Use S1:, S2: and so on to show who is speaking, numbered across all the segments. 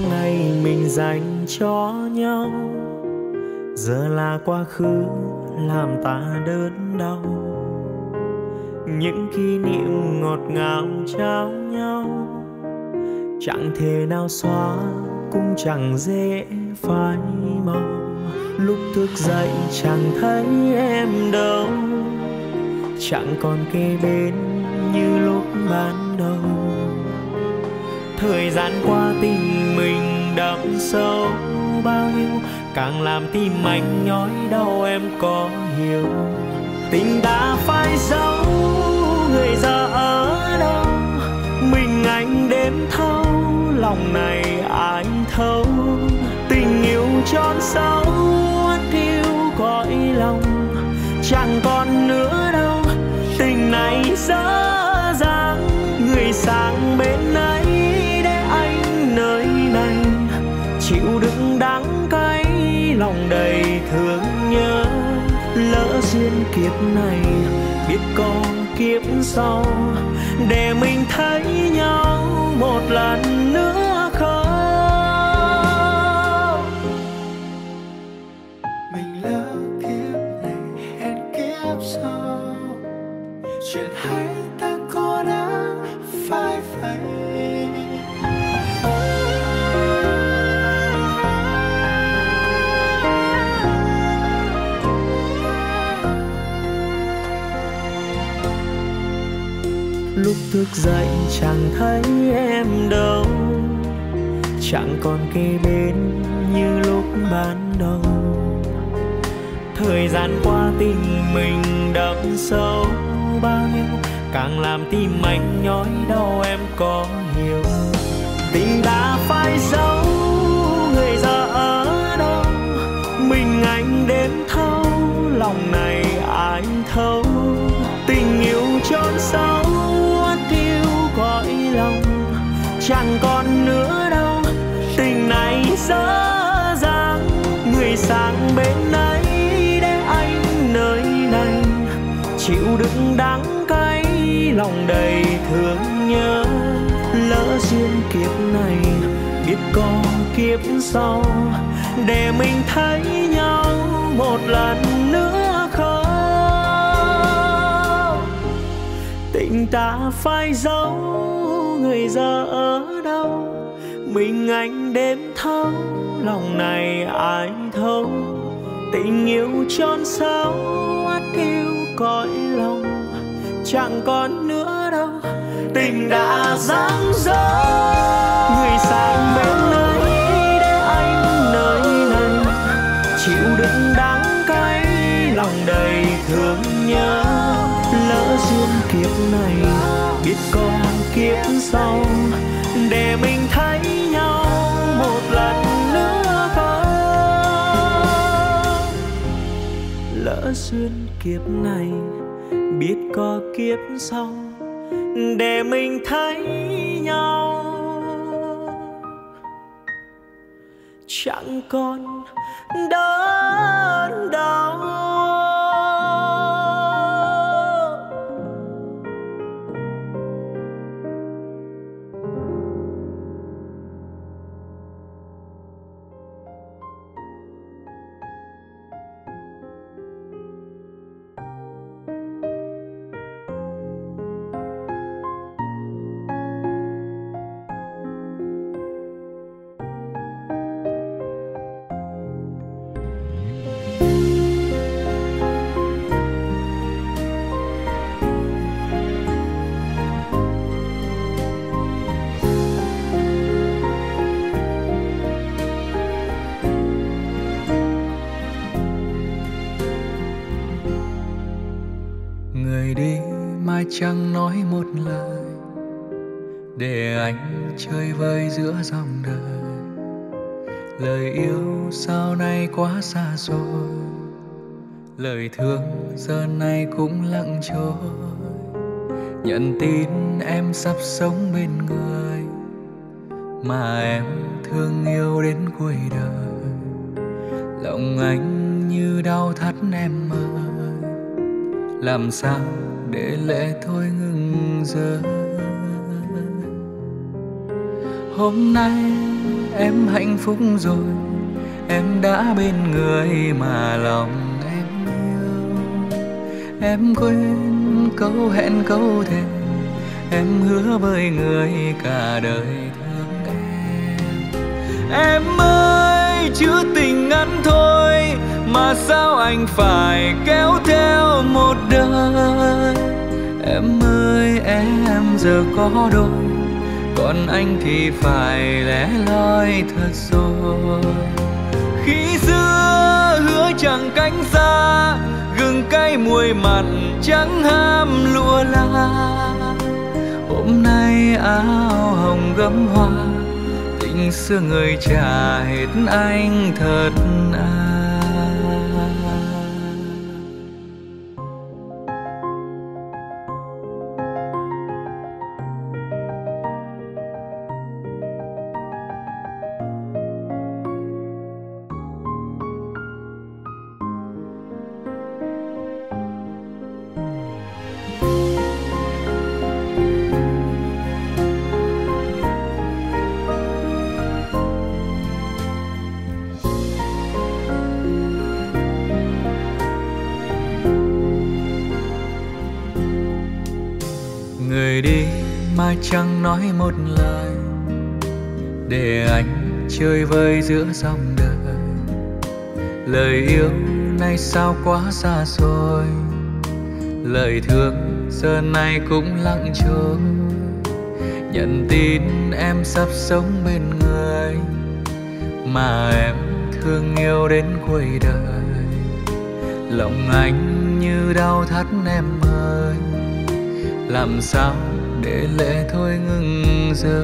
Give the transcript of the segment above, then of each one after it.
S1: tháng ngày mình dành cho nhau giờ là quá khứ làm ta đớn đau. Những kỷ niệm ngọt ngào trao nhau chẳng thể nào xóa, cũng chẳng dễ phai màu. Lúc thức dậy chẳng thấy em đâu, chẳng còn kề bên như lúc ban đầu. Thời gian qua tình mình đậm sâu bao nhiêu, càng làm tim anh nhói đau, em có hiểu. Tình đã phai dấu, người giờ ở đâu? Mình anh đếm thâu, lòng này ai thấu. Tình yêu tròn sâu, thiếu cõi lòng, chẳng còn nữa đâu. Tình này dở dang, người sang bên ấy để anh nơi này chịu đựng đắng cay, lòng đầy thương nhớ. Lỡ duyên kiếp này biết có kiếp sau, để mình thấy nhau một lần nữa không.
S2: Mình lỡ kiếp này hẹn kiếp sau, chuyện hay ta có đáng phải vậy.
S1: Lúc thức dậy chẳng thấy em đâu, chẳng còn kề bên như lúc ban đầu. Thời gian qua tình mình đậm sâu bao nhiêu, càng làm tim anh nhói đau, em có hiểu. Tình đã phai dấu, người giờ ở đâu? Mình anh đếm thâu, lòng này ai thấu. Tình yêu trốn sâu, thiếu cõi lòng, chẳng còn nữa đâu. Tình này dở dang, người sang bên ấy để anh nơi này chịu đựng đắng cay, lòng đầy thương nhớ. Lỡ duyên kiếp này biết có kiếp sau, để mình thấy nhau một lần nữa không. Tình ta phai dấu, người giờ ở đâu? Mình anh đếm thâu, lòng này ai thấu. Tình yêu tròn sâu, thiếu cõi lòng, chẳng còn nữa đâu. Tình đã giăng dở, người sang bên ấy để anh nơi này chịu đựng đắng cay, lòng đầy thương nhớ. Lỡ duyên kiếp này biết có kiếp sau, để mình thấy nhau một lần nữa không. Lỡ duyên kiếp này biết có kiếp sau, để mình thấy nhau chẳng còn đớn đau.
S2: Người đi mai chẳng nói một lời, để anh chơi vơi giữa dòng đời. Lời yêu sau này quá xa rồi, lời thương giờ này cũng lặng trôi. Nhận tin em sắp sống bên người mà em thương yêu đến cuối đời. Lòng anh như đau thắt em ơi, làm sao để lệ thôi ngừng rơi. Hôm nay em hạnh phúc rồi, em đã bên người mà lòng em yêu. Em quên câu hẹn câu thề, em hứa với người cả đời thương em. Em ơi, chữ tình ngắn thôi mà sao anh phải kéo theo một đời. Em ơi, em giờ có đôi, còn anh thì phải lẻ loi thật rồi. Khi xưa hứa chẳng cánh xa, gừng cay muối mặn chẳng ham lụa la. Hôm nay áo hồng gấm hoa, tình xưa người trả hết anh thật à. Người đi mà chẳng nói một lời, để anh chơi vơi giữa dòng đời. Lời yêu nay sao quá xa xôi, lời thương giờ này cũng lặng trôi. Nhận tin em sắp sống bên người mà em thương yêu đến cuối đời. Lòng anh như đau thắt em ơi, làm sao để lệ thôi ngừng rơi.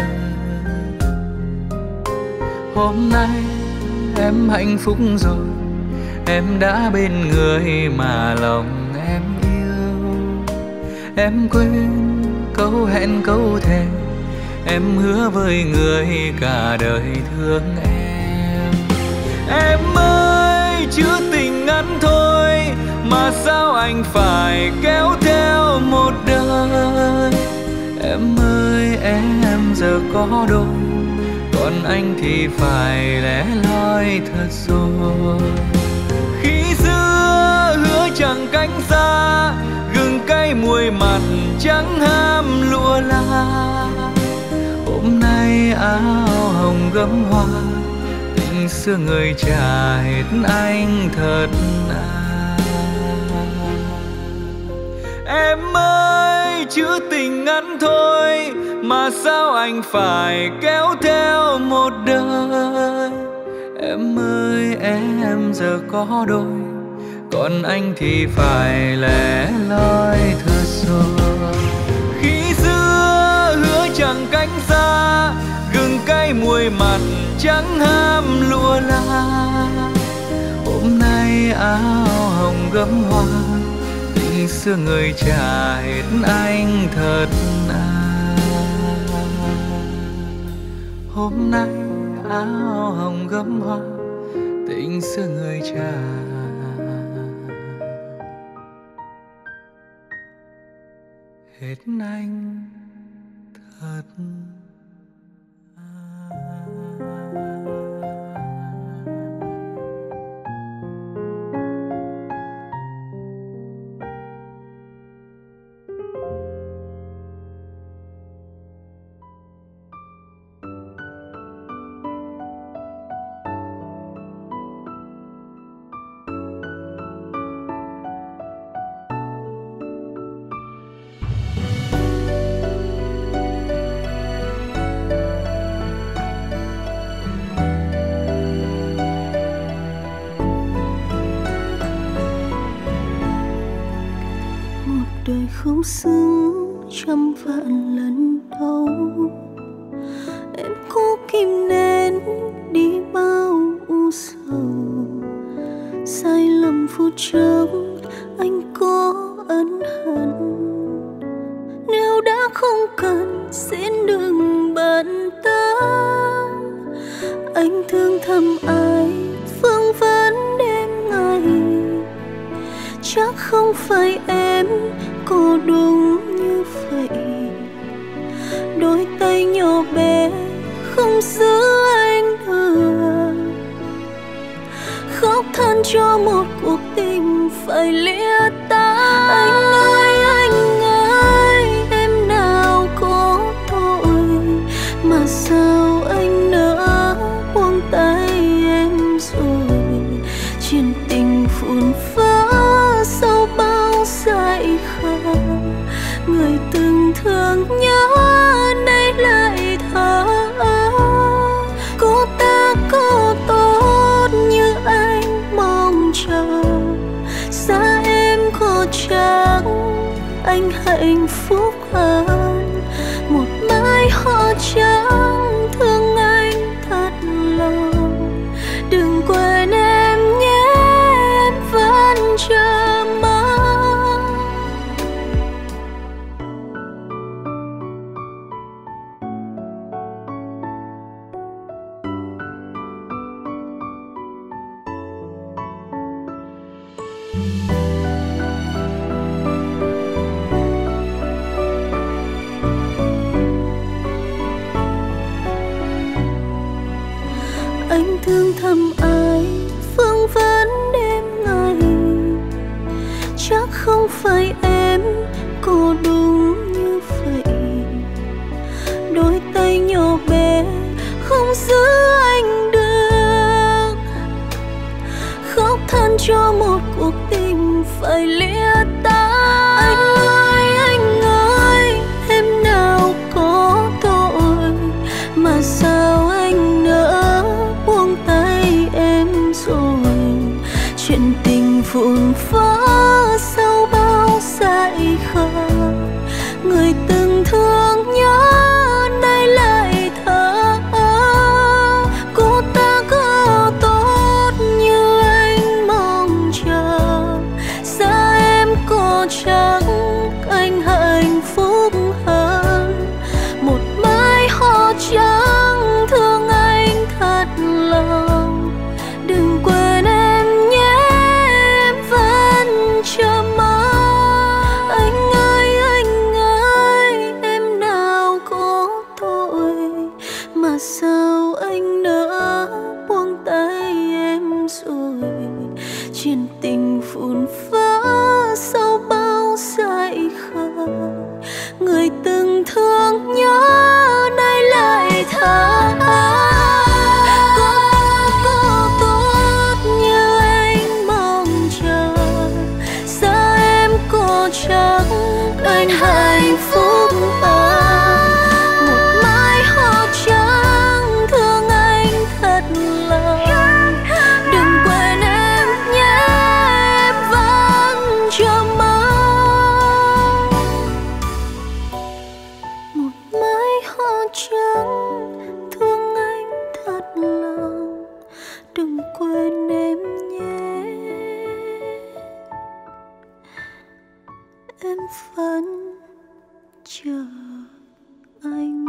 S2: Hôm nay em hạnh phúc rồi, em đã bên người mà lòng em yêu. Em quên câu hẹn câu thề, em hứa với người cả đời thương em. Em ơi, chữ tình ngắn thôi mà sao anh phải kéo theo một đời. Em ơi, em giờ có đôi, còn anh thì phải lẻ loi thật rồi. Khi xưa hứa chẳng cánh xa, gừng cay muối mặn chẳng ham lụa la. Hôm nay áo hồng gấm hoa, tình xưa người trả hết anh thật à. Em ơi, chữ tình ngắn thôi mà sao anh phải kéo theo một đời. Em ơi, em giờ có đôi, còn anh thì phải lẻ loi thật rồi. Khi xưa hứa chẳng cánh xa, gừng cay muối mặn chẳng ham lụa la. Hôm nay áo hồng gấm hoa, tình xưa người trả hết anh thật à. Hôm nay áo hồng gấm hoa, tình xưa người trả hết anh thật
S3: đời không xứng trăm vạn lần đâu. Em cố kìm nén đi bao u sầu, sai lầm phút chốc anh có ân hận. Nếu đã không cần xin đừng bận tâm. Anh thương thầm ai phương vấn đêm ngày, chắc không phải em có đúng như vậy. Đôi tay nhỏ bé không giữ khóc than cho một cuộc tình phải lìa tan. Anh ơi, em nào có tội mà sao anh nỡ buông tay em rồi. Chuyện tình phun phá sau bao dại khờ, người từng thương nhớ nay lại thở. Cô ta có tốt như anh mong chờ, xa em có chẳng anh hạnh phúc hơn. Một mái hoa trắng thương anh thật lòng, đừng quên em nhé, em vẫn chờ mong. Anh thương thầm ai vương vấn đêm ngày, chắc không phải em cô đúng như vậy. Đôi tay nhỏ bé không giữ anh được, khóc than cho một cuộc tình phải lìa tan. Anh ơi, em nào có tội mà sao anh nỡ buông tay em rồi. Chuyện tình phun phá sau bao dại khờ, người từng thương nhớ nay lại thở. Cô ta có tốt như anh mong chờ, xa em có chẳng anh hạnh phúc hơn. Một mái hoa trắng thương anh thật lòng, đừng quên em nhé, em vẫn chờ mong. Anh ơi, em nào có tội mà sao anh nỡ buông tay em rồi. Chuyện tình phun phá sau bao dại khờ, người từng thương nhớ nay lại thở. Có tốt như anh mong chờ, xa em có chẳng anh hạnh phúc hơn. Một mái hoa trắng thương anh thật lòng, đừng quên em nhé, em vẫn chờ mong. Một mái hoa trắng thương anh thật lòng, đừng quên em nhé, em vẫn chờ anh.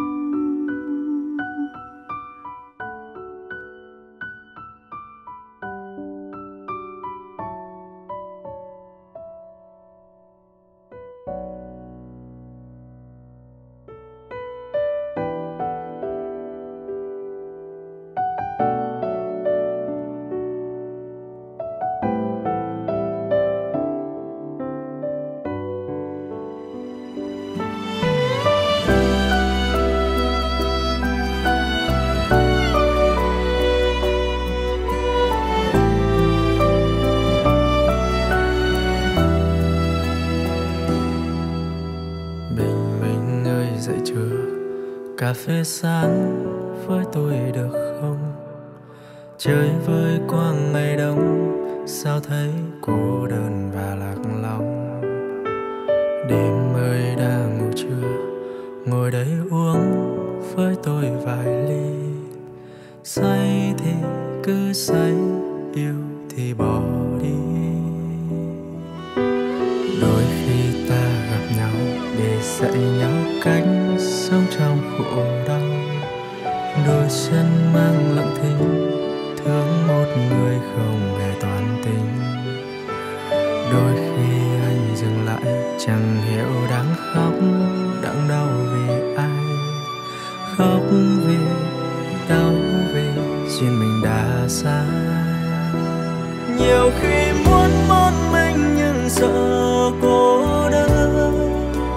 S1: Cà phê sáng với tôi được không? Chơi với qua ngày đông, sao thấy cô đơn và lạc lòng. Đêm ơi đã ngủ chưa? Ngồi đây uống với tôi vài ly. Say thì cứ say, yêu thì bỏ đi. Đôi khi ta gặp nhau để dạy nhau cách sống trong khổ đau. Đôi chân mang lặng thinh, thương một người không hề toàn tình. Đôi khi anh dừng lại, chẳng hiểu đang khóc, đang đau vì ai. Khóc vì đau vì duyên mình đã xa. Nhiều khi muốn một mình nhưng sợ cô đơn,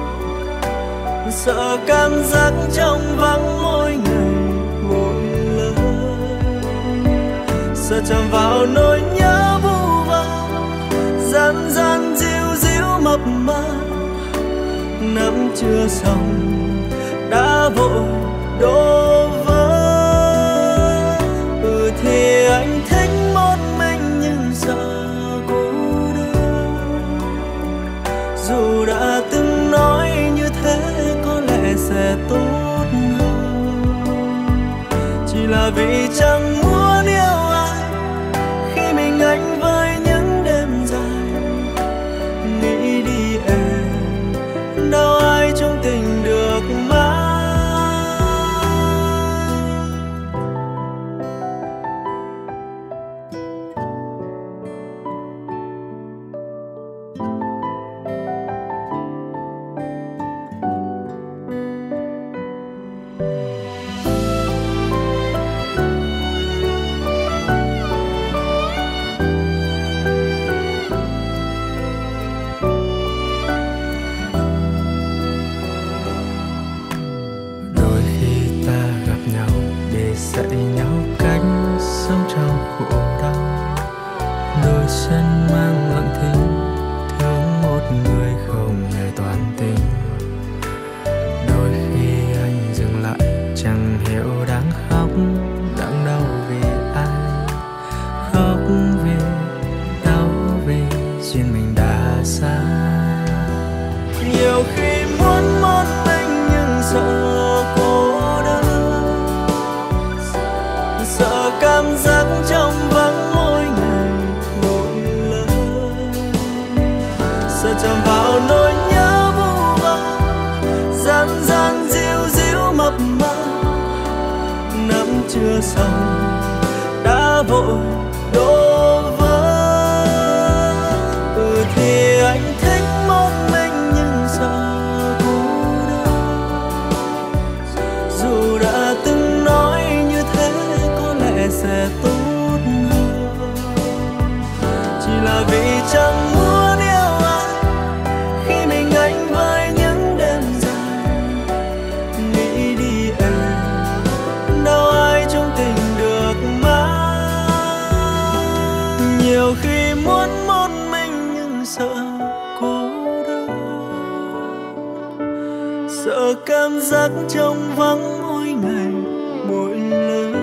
S1: sợ cảm giác trong vắng mỗi ngày mỗi lời, sợ chạm vào nỗi nhớ vu vơ, gian gian díu díu mập mờ, nắm chưa xong đã vội đổ vỡ. Thì anh thích một mình nhưng sợ cô đơn, dù đã từng nói như thế có lẽ sẽ tốt hơn, chỉ là vì chẳng muốn yêu ai khi mình anh với những đêm dài. Nghĩ đi em, đâu ai trong tình được mãi. Dạy nhau cách sống trong khổ đau, đôi chân mang lặng thinh, thương một người không hề toàn tình. Đôi khi anh dừng lại chẳng hiểu đáng khóc, đáng đau vì ai. Khóc vì đau vì duyên mình đã xa. Nhiều khi muốn một mình nhưng sợ cô đơn, sợ cảm giác trong vắng mỗi ngày mỗi lời, sợ chạm vào nỗi nhớ vu vơ, gian gian díu díu mập mờ, nắm chưa xong đã vội đổ vỡ. Thì anh thích một mình nhưng sợ cô đơn, dù đã từng nói như thế sẽ tốt hơn, chỉ là vì chẳng muốn yêu ai khi mình anh với những đêm dài. Nghĩ đi em, đâu ai trong tình được mãi. Nhiều khi muốn một mình nhưng sợ cô đơn, sợ cảm giác trong vắng mỗi ngày mỗi lời,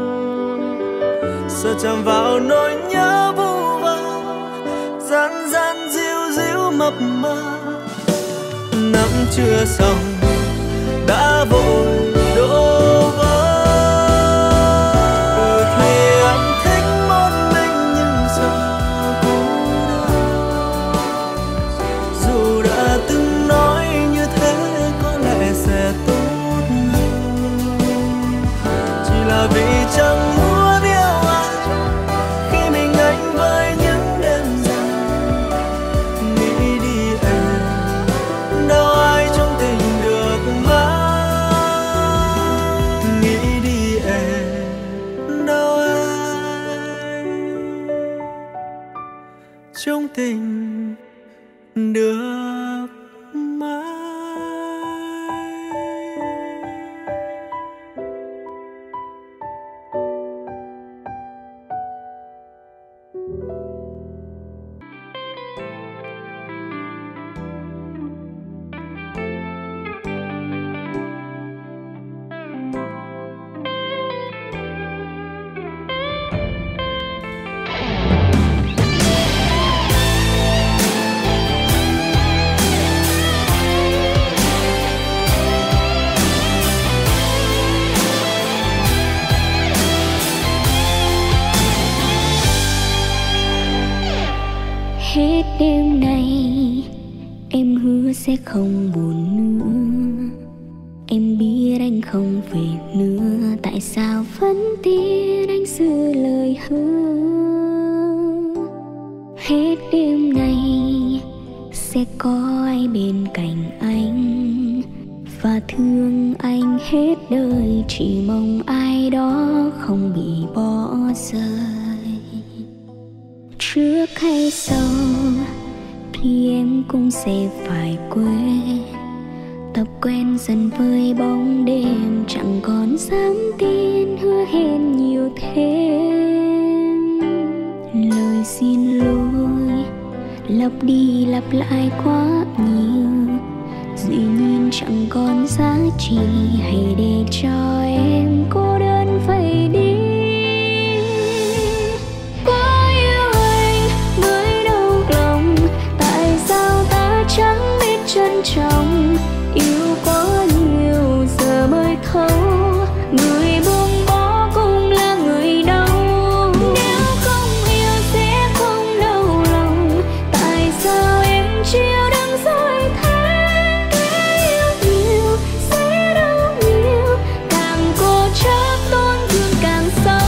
S1: sợ chạm vào nỗi nhớ vu vơ, gian gian díu díu mập mờ, nắm chưa xong đã vội đổ vỡ. Thì anh thích một mình nhưng sợ cô đơn, dù đã từng nói như thế có lẽ sẽ tốt hơn, chỉ là vì chẳng muốn trong tình được mãi.
S3: Hết đêm nay em hứa sẽ không buồn nữa. Em biết anh không về nữa, tại sao vẫn tin anh giữ lời hứa. Hết đêm nay sẽ có ai bên cạnh anh và thương anh hết đời, chỉ mong ai đó không bị bỏ rơi. Trước hay sau thì em cũng sẽ phải quên, tập quen dần với bóng đêm, chẳng còn dám tin hứa hẹn nhiều thêm. Lời xin lỗi lặp đi lặp lại quá nhiều, dĩ nhiên chẳng còn giá trị, hãy để cho em cô đơn phải đi. Quá yêu anh mới đau lòng, tại sao ta chẳng biết trân trọng, yêu quá nhiều giờ mới thấu, người buông bỏ cũng là người đau. Nếu không yêu sẽ không đau lòng, tại sao em chịu đựng dối thế? Yêu nhiều sẽ đau nhiều, càng cố chấp tổn thương càng sâu.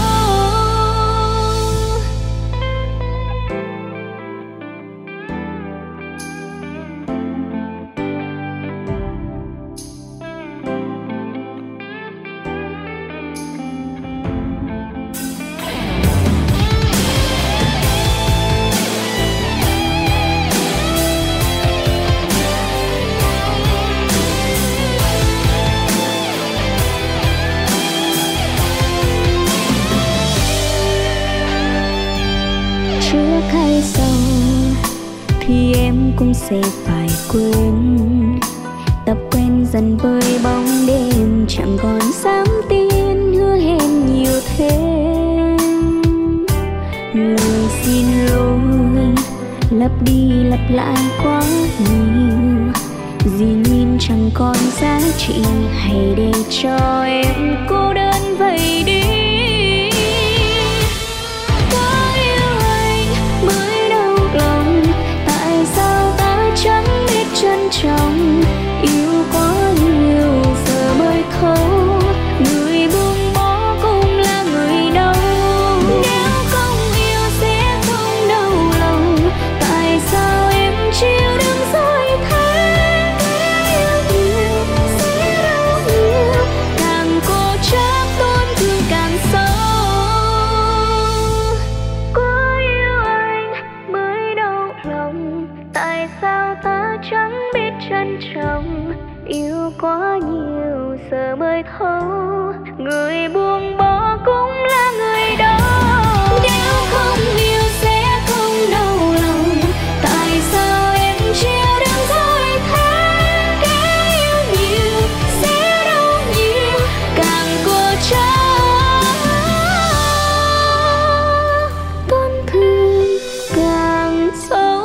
S3: Trước hay sau thì em cũng sẽ phải quên, tập quen dần với bóng đêm, chẳng còn dám tin hứa hẹn nhiều thêm. Lời xin lỗi lặp đi lặp lại quá nhiều, dĩ nhiên chẳng còn giá trị, hãy để cho em cô đơn vậy đi. Quá yêu anh mới đau lòng, tại sao ta chẳng biết trân trọng, yêu quá nhiều giờ mới thấu, người buông bỏ cũng là người đau. Nếu không yêu sẽ không đau lòng, tại sao em chịu đựng dối thế? Yêu nhiều sẽ đau nhiều, càng cố chấp tổn thương càng sâu. Quá yêu anh mới đau lòng, tại sao ta chẳng biết trân trọng, yêu quá nhiều giờ mới thấu, người buông bỏ cũng là người đau. Nếu không yêu sẽ không đau lòng, tại sao em chịu đựng dối thế? Kẻ yêu nhiều sẽ đau nhiều, càng cố chấp tổn thương càng sâu.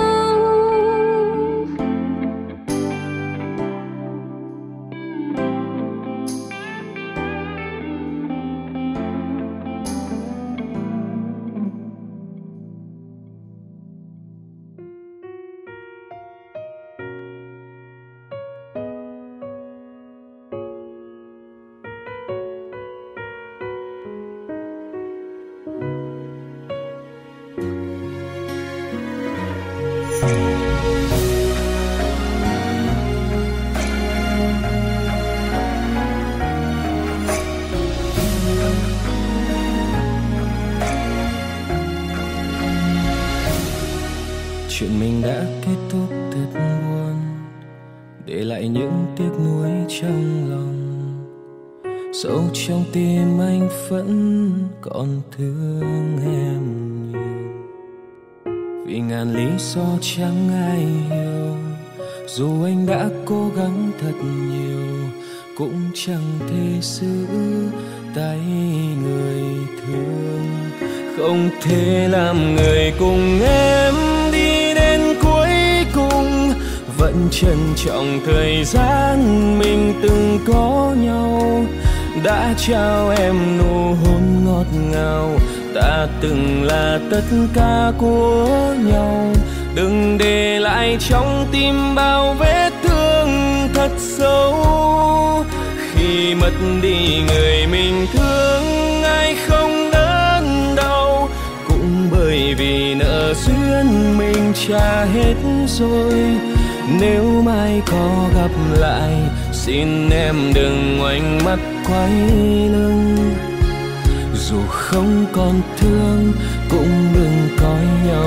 S1: Chuyện mình đã kết thúc thật buồn, để lại những tiếc nuối trong lòng. Sâu trong tim anh vẫn còn thương em nhiều, vì ngàn lý do chẳng ai hiểu. Dù anh đã cố gắng thật nhiều, cũng chẳng thể giữ tay người thương. Không thể làm người cùng em đi đến cuối cùng, vẫn trân trọng thời gian mình từng có nhau. Đã trao em nụ hôn ngọt ngào, ta từng là tất cả của nhau. Đừng để lại trong tim bao vết thương thật sâu. Khi mất đi người mình thương, ai không đớn đau, cũng bởi vì nợ duyên mình trả hết rồi. Nếu mai có gặp lại, xin em đừng ngoảnh mắt quay lưng. Dù không còn thương, cũng đừng coi nhau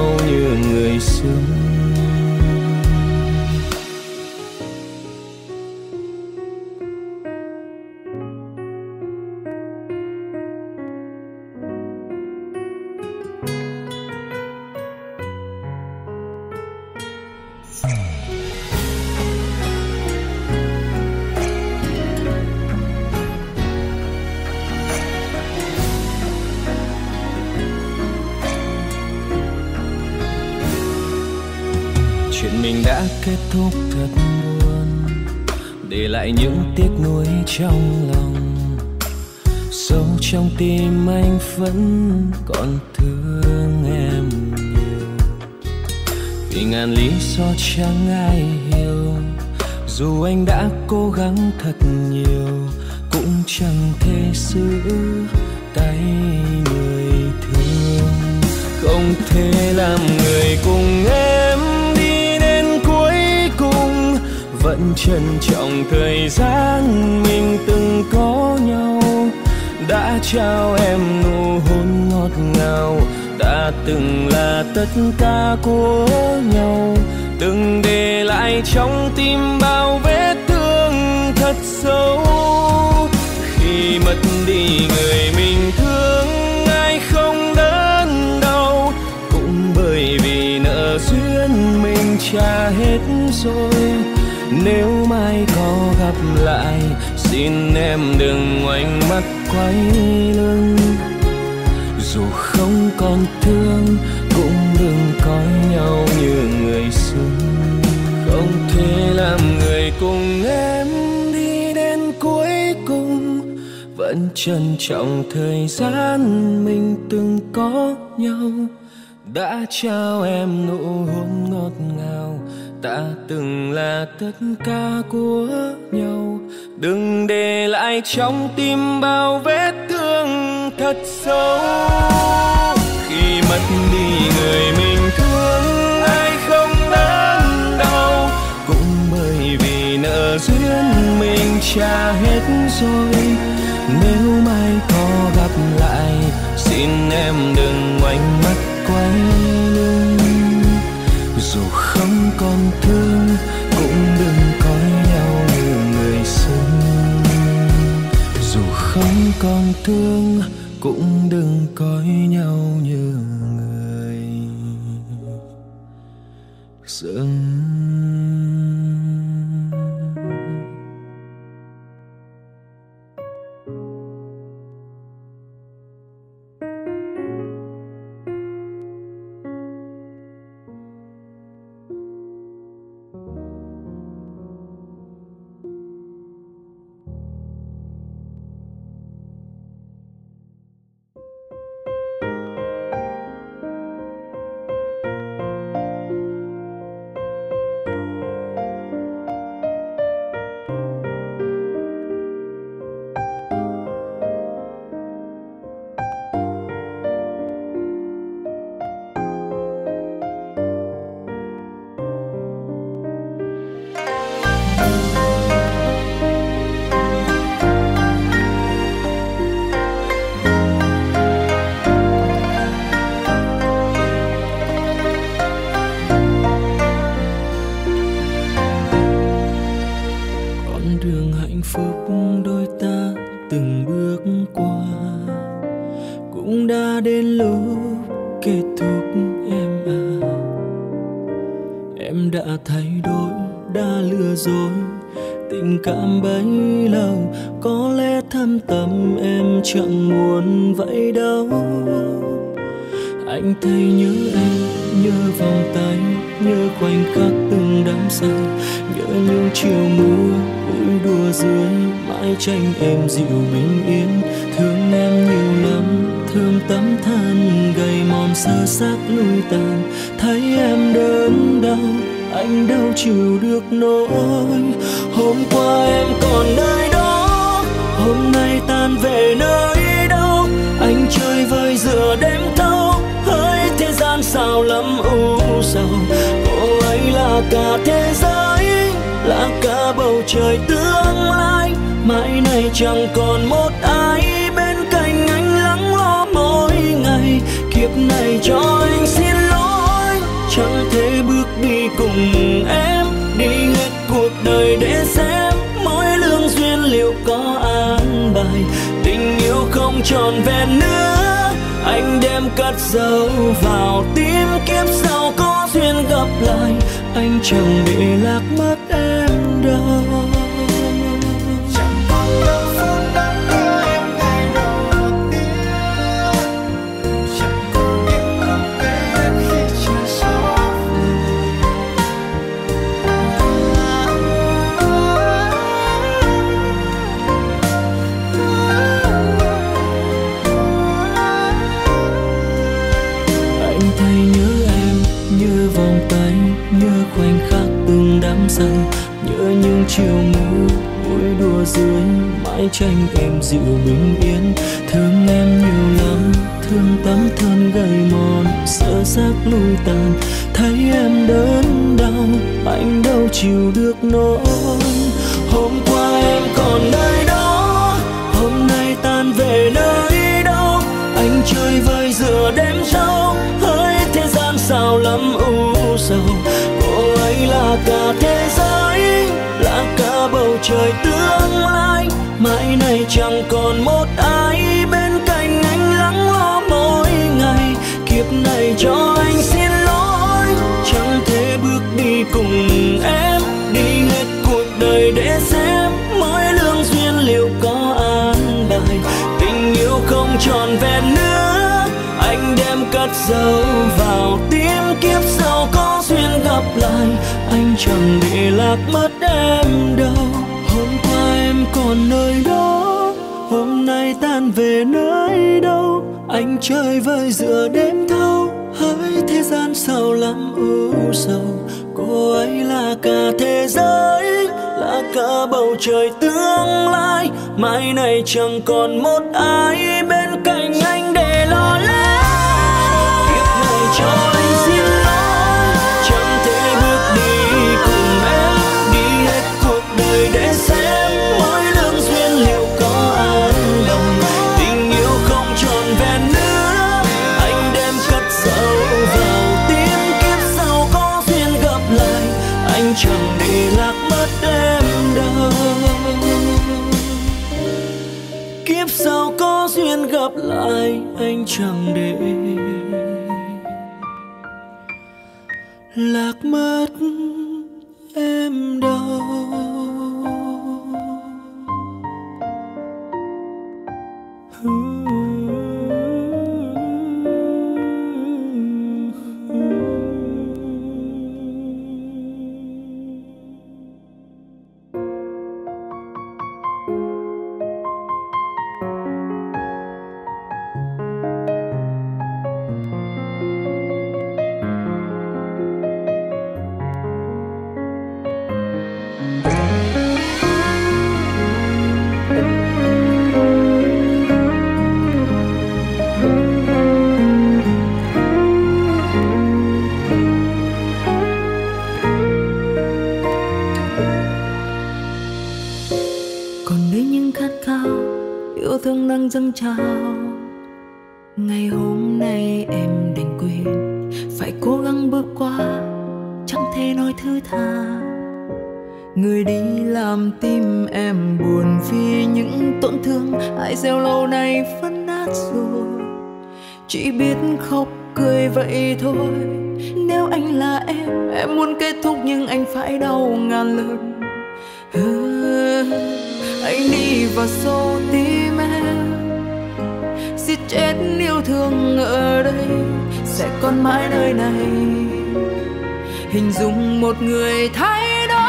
S4: Chuyện mình đã kết thúc thật buồn, để lại những tiếc nuối trong lòng. Sâu trong tim anh vẫn còn thương em nhiều, vì ngàn lý do chẳng ai hiểu. Dù anh đã cố gắng thật nhiều, cũng chẳng thể giữ tay người thương. Không thể làm người cùng em đi đến cuối cùng, vẫn trân trọng thời gian mình từng có nhau. Đã trao em nụ hôn ngọt ngào, ta từng là tất cả của nhau. Từng để lại trong tim bao vết thương thật sâu. Khi mất đi người mình thương, ai không đớn đau, cũng bởi vì nợ duyên mình trả hết rồi. Nếu mai có gặp lại, xin em đừng ngoảnh mắt quay lưng. Dù không còn thương, cũng đừng coi nhau như người xưa. Không thể làm người cùng em đi đến cuối cùng, vẫn trân trọng thời gian mình từng có nhau. Đã trao em nụ hôn ngọt ngào, ta từng là tất cả của nhau. Đừng để lại trong tim bao vết thương thật sâu. Khi mất đi người mình thương, ai không đớn đau, cũng bởi vì nợ duyên mình trả hết rồi. Nếu mai có gặp lại, xin em đừng ngoảnh mắt quay lưng. Dù không còn thương, cũng đừng coi nhau như người xưa. Dù không còn thương, cũng đừng coi nhau như người xưa.
S1: Cảm bấy lâu có lẽ thâm tâm em chẳng muốn vậy đâu. Anh thấy nhớ em, nhớ vòng tay, nhớ khoảnh khắc từng đắm say, nhớ những chiều mưa vui đùa dưới mái tranh em dịu bình yên. Thương em nhiều lắm, thơm tấm thân gầy mòn sơ xác lui tàn. Thấy em đớn đau, anh đâu chịu được nỗi. Hôm qua em còn nơi đó, hôm nay tan về nơi đâu. Anh chơi vơi giữa đêm thâu, hỡi thế gian sao lắm u sầu. Cô ấy là cả thế giới, là cả bầu trời tương lai. Mãi này chẳng còn một ai bên cạnh anh lắng lo mỗi ngày. Kiếp này cho anh xin lỗi, chẳng thể bước đi cùng em, đi hết cuộc đời để xem mỗi lương duyên liệu có an bài. Tình yêu không tròn vẹn nữa, anh đem cất dấu vào tim. Kiếp sau có duyên gặp lại, anh chẳng để lạc mất em đâu.
S4: nhớ vòng tay, nhớ khoảnh khắc từng đắm say, nhớ những chiều mưa vui đùa dưới mái tranh em dịu bình yên. Thương em nhiều lắm, thương tấm thân gầy mòn, sợ xác lụi tàn, thấy em đớn đau, anh đâu chịu được nỗi. Hôm qua em còn nơi đó, hôm nay tan về nơi đâu? Anh chơi vơi giữa đêm thâu, hỡi thế gian sao lắm u sầu. Cô ấy là cả thế giới, là cả bầu trời tương lai. Mãi này chẳng còn một ai bên cạnh anh lắng lo mỗi ngày. Kiếp này cho anh xin lỗi, chẳng thể bước đi cùng em, đi hết cuộc đời để xem mỗi lương duyên liệu có an bài. Tình yêu không tròn vẹn nữa, anh đem cất giấu vào tim. Kiếp sau có duyên gặp lại, anh chẳng để lạc mất em đâu. Hôm qua em còn nơi đó, hôm nay tan về nơi đâu? Anh chơi vơi giữa đêm thâu, hỡi thế gian sao lắm u sầu. Cô ấy là cả thế giới, là cả bầu trời tương lai. Mai này chẳng còn một ai bên cạnh anh để lo lắng. Kiếp này cho anh xin lỗi, chẳng thể bước đi cùng em, đi hết cuộc đời để xem mỗi lương duyên liệu có an đồng. Tình yêu không tròn vẹn nữa, anh đem cất giấu vào tim. Kiếp sau có duyên gặp lại, anh chẳng để lạc mất em đâu. Kiếp sau có duyên gặp lại, anh chẳng để lạc mất em đâu.
S5: Dâng trào ngày hôm nay em đành quên, phải cố gắng bước qua, chẳng thể nói thứ tha. Người đi làm tim em buồn vì những tổn thương ai gieo lâu nay vẫn nát rồi. Chỉ biết khóc cười vậy thôi. Nếu anh là em muốn kết thúc nhưng anh phải đau ngàn lần. Anh đi vào sâu tim em, giết chết yêu thương ở đây, sẽ còn mãi nơi này. Hình dung một người thay đổi,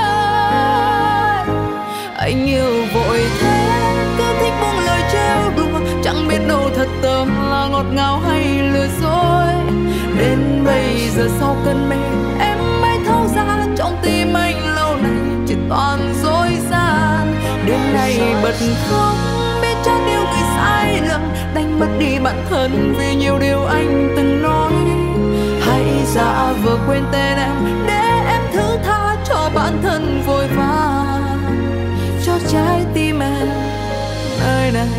S5: anh yêu vội thế, cứ thích buông lời trêu đùa, chẳng biết đâu thật tâm là ngọt ngào hay lừa dối. Đến bây giờ sau cơn mê, em mới thấu ra trong tim anh lâu nay chỉ toàn dối gian. Đêm nay bật khóc, biết chán yêu người sai lầm, đành mất đi bản thân vì nhiều điều anh từng nói. Hãy giả vờ quên tên em để em thứ tha cho bản thân vội vã, cho trái tim em nơi này.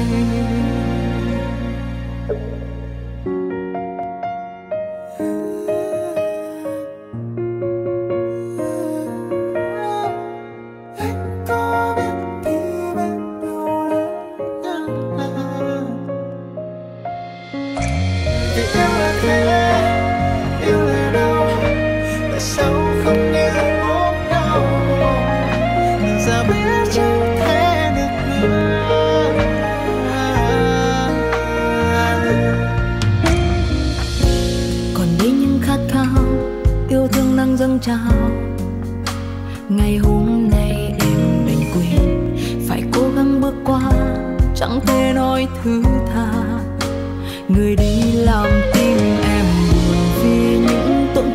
S5: Dâng trào ngày hôm nay em đành quên, phải cố gắng bước qua, chẳng thể nói thứ tha. Người đi làm tim em buồn vì những tổn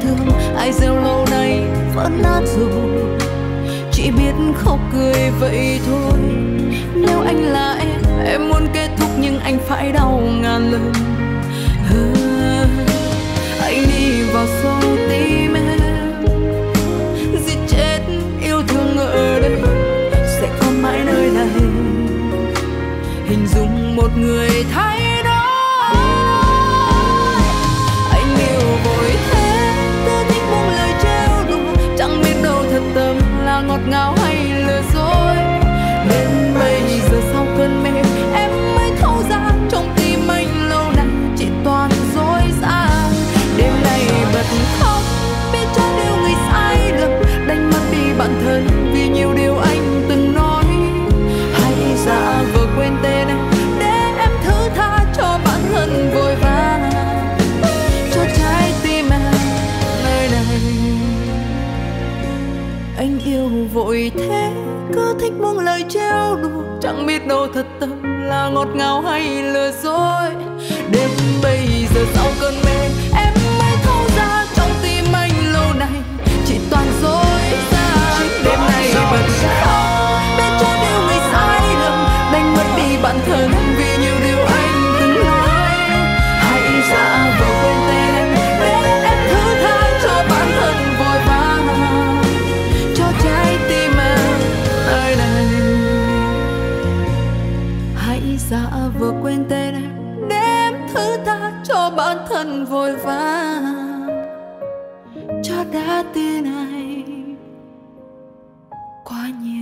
S5: khóc cười vậy thôi. Nếu anh là em muốn kết thúc nhưng anh phải đau ngàn lần. Anh đi vào sâu tim em, giết chết yêu thương ở đây, sẽ còn mãi nơi này. Hình dung một người thay đổi, anh yêu vội thế, cứ thích buông lời trêu đùa, chẳng biết đâu thật tâm là ngọt ngào hay lừa dối. Đến bây giờ sau cơn mê em mới thấu ra, trong tim anh lâu nay chỉ toàn dối gian. Đêm nay bật khóc biết cho điều người sai lầm, đánh mất đi bản thân vì nhiều điều anh từng nói. Hãy giả vờ quên tên em để em thứ tha cho bản thân vội vã, cho trái tim em nơi này. Anh yêu vội thế, cứ thích buông lời trêu đùa, chẳng biết đâu thật tâm là ngọt ngào hay lừa dối. Đến bây giờ sau cơn mê em mới thấu ra, trong tim anh lâu nay chỉ toàn dối gian. Đêm nay bật khóc biết cho điều người sai lầm, đánh mất đi bản thân vì nhiều điều anh từng nói. Hãy giả vờ quên tên em để em thứ tha cho bản thân vội vã, cho trái tim em nơi này. Hãy giả vờ quên tên em để em thứ tha cho bản thân vội vã, cho đã tin anh quá nhiều.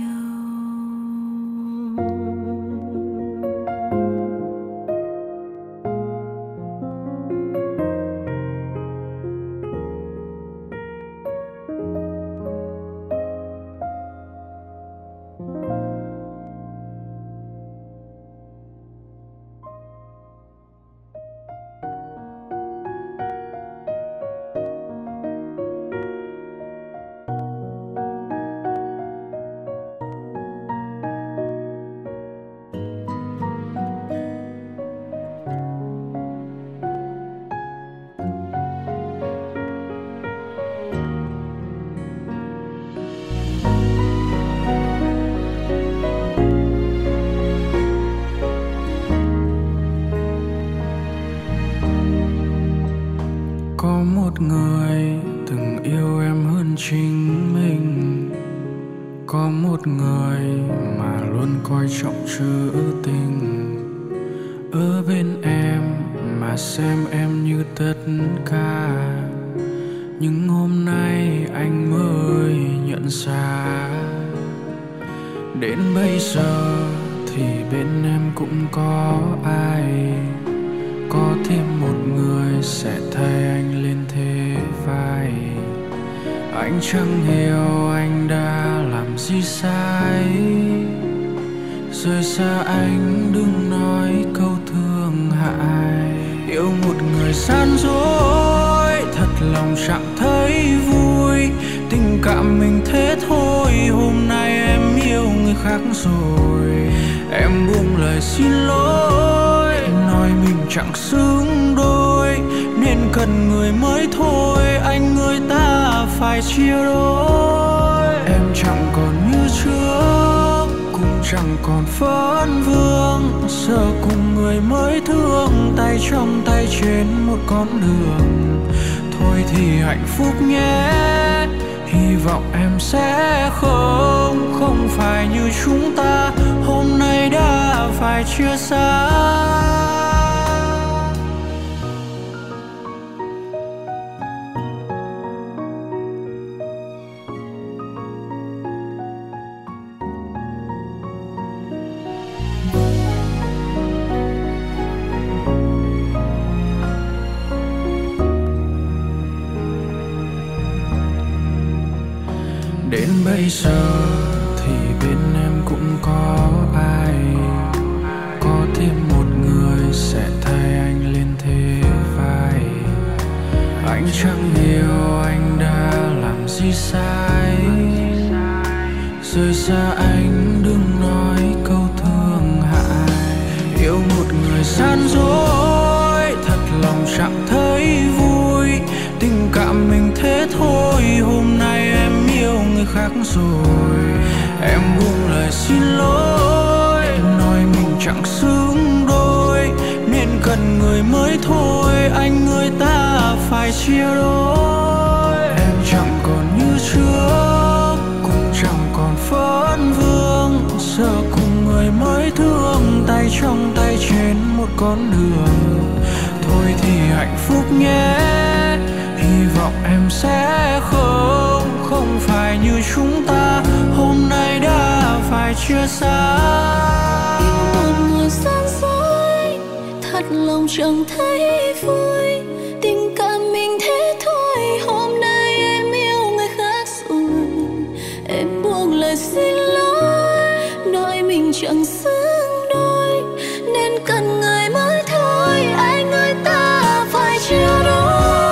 S2: Có một người từng yêu em hơn chính mình, có một người mà luôn coi trọng trữ tình. Ở bên em mà xem em như tất cả, nhưng hôm nay anh mới nhận ra. Đến bây giờ thì bên em cũng có ai, có thêm một người sẽ thay anh lên thế vai. Anh chẳng hiểu anh đã làm gì sai, rời xa anh đừng nói câu thương hại. Yêu một người gian dối, thật lòng chẳng thấy vui, tình cảm mình thế thôi. Hôm nay em yêu người khác rồi, em buông lời xin lỗi, nói mình chẳng xứng đôi, nên cần người mới thôi. Anh người ta phải chia đôi, em chẳng còn như trước, cũng chẳng còn phấn vương. Giờ cùng người mới thương, tay trong tay trên một con đường. Thôi thì hạnh phúc nhé, hy vọng em sẽ không phải như chúng ta hôm nay đã phải chia xa. Đến bây giờ thì bên em cũng có ai, có thêm một người sẽ thay anh lên thế vai. Anh chẳng hiểu anh đã làm gì sai, rời xa anh đừng nói câu thương hại. Yêu một người gian dối, thật lòng chẳng thấy vui, tình cảm mình thế thôi. Hôm nay em yêu người khác rồi, Em buông lời xin lỗi, nói mình chẳng xứng đôi, nên cần người mới thôi, anh người ta phải chia đôi. Em chẳng còn như trước, cũng chẳng còn phấn vương, giờ cùng người mới thương, tay trong tay trên một con đường. Thôi thì hạnh phúc nhé, hy vọng em sẽ không phải như chúng ta hôm nay đã phải chia xa.
S3: Yêu một người gian dối, thật lòng chẳng thấy vui, tình cảm mình thế thôi, hôm nay em yêu người khác rồi. Em buông lời xin lỗi, nói mình chẳng xứng đôi, nên cần người mới thôi, anh người ta phải chia đôi.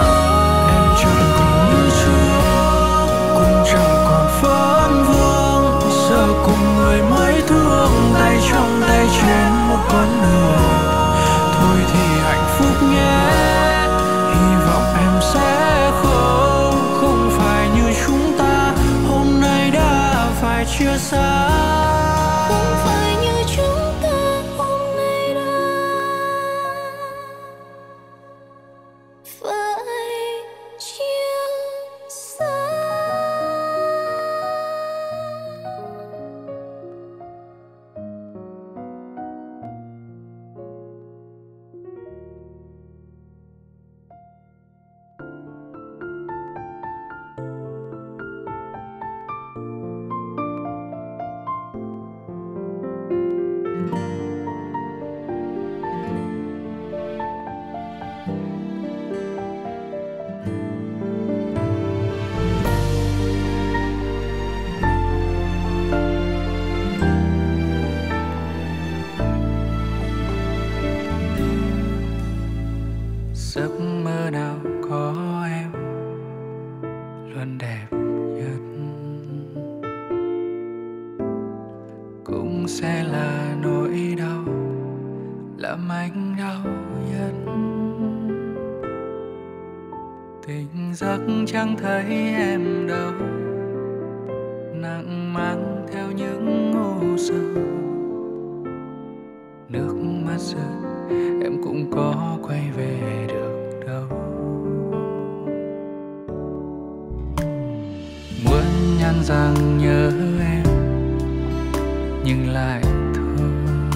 S2: Trong tay trên một con đường. Thôi thì hạnh phúc nhé, hy vọng em sẽ không phải như chúng ta hôm nay đã phải chia xa.
S3: Không phải như chúng ta hôm nay đã phải chia xa.
S2: Giấc mơ nào có em luôn đẹp nhất, cũng sẽ là nỗi đau làm anh đau nhất. Tỉnh giấc chẳng thấy em đâu, nặng mang theo những u sầu. Nước mắt rơi em cũng có quay về được đâu. Muốn nhắn rằng nhớ em nhưng lại thôi,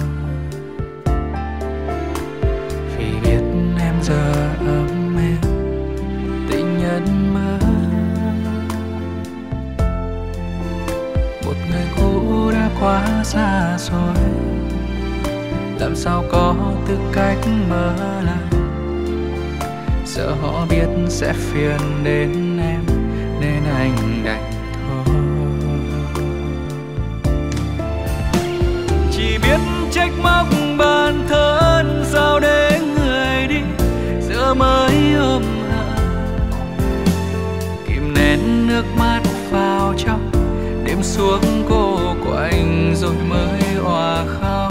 S2: vì biết em giờ ấm em tình nhân mơ. Một người cũ đã quá xa rồi, làm sao có tư cách mở lòng. Sợ họ biết sẽ phiền đến em, nên anh đành thôi. Chỉ biết trách móc bản thân, sao để người đi giờ mới ôm hận. Kìm nén nước mắt vào trong, đêm xuống cô quạnh rồi mới òa khóc.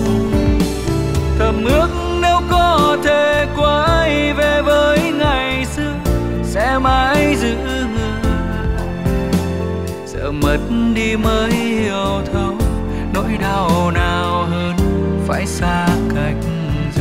S2: Thầm ước nếu có thể quay về với ngày xưa, sẽ mãi giữ người. Giờ mất đi mới hiểu thấu, nỗi đau nào hơn phải xa cách giờ.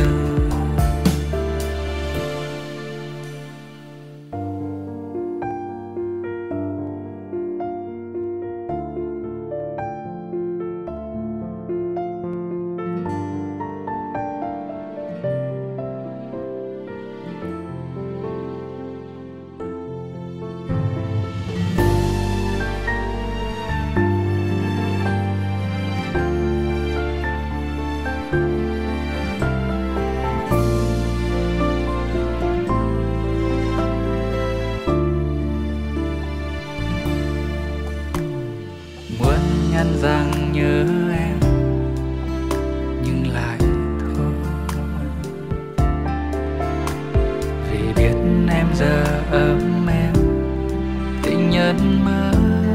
S2: Rằng nhớ em nhưng lại thôi, vì biết em giờ ấm em tình nhân mơ.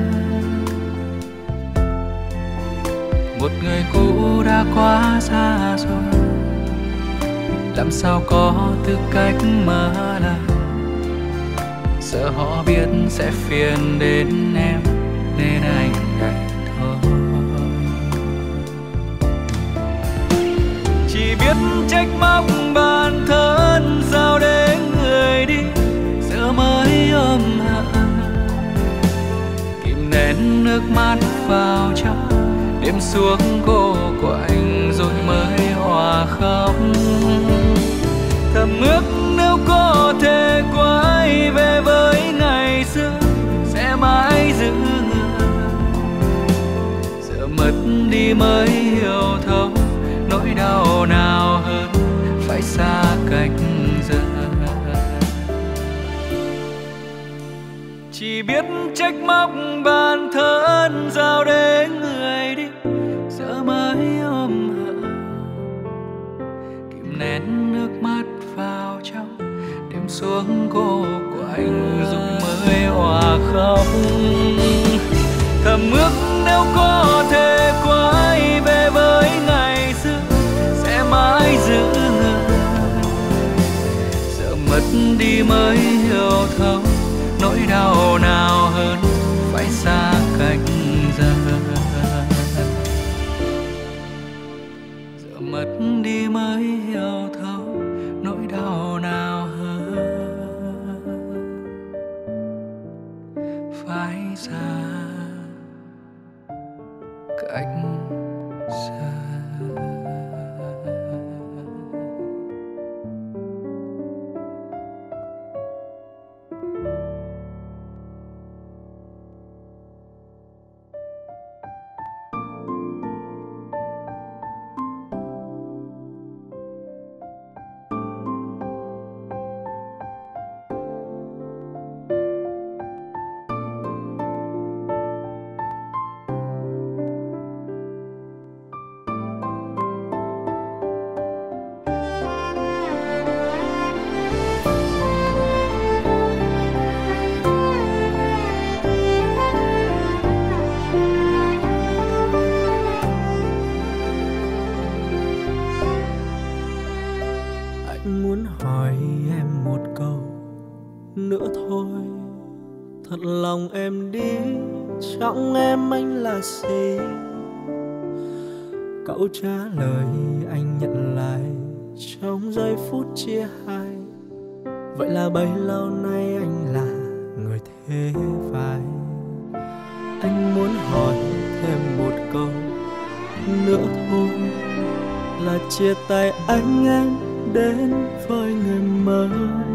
S2: Một người cũ đã quá xa rồi, làm sao có tư cách mở lòng. Sợ họ biết sẽ phiền đến em, nên anh đành thôi. biết trách móc bản thân sao để người đi giờ mới ôm hận, kìm nén nước mắt vào trong đêm xuống cô quạnh rồi mới hòa khóc. Thầm ước nếu có thể quay về với ngày xưa sẽ mãi giữ người, giờ mất đi mới hiểu thấu nỗi đau nào hơn phải xa cách giờ. Chỉ biết trách móc bản thân giao để người đi giờ mới ôm hận, kìm nén nước mắt vào trong đêm xuống cô quạnh rồi mới hòa khóc. Thầm ước nếu có thể quay về với ngày xưa sẽ mãi giữ người, giờ mất đi mới hiểu thấu nỗi đau nào hơn phải xa cách giờ. Giờ mất đi mới hiểu thấu nỗi đau nào hơn phải xa cách giờ.
S1: Muốn hỏi em một câu nữa thôi, thật lòng em đi trong em anh là gì? Cậu trả lời anh nhận lại trong giây phút chia hai. Vậy là bấy lâu nay anh là người thế vai. Anh muốn hỏi thêm một câu nữa thôi, là chia tay anh em đến với người mới,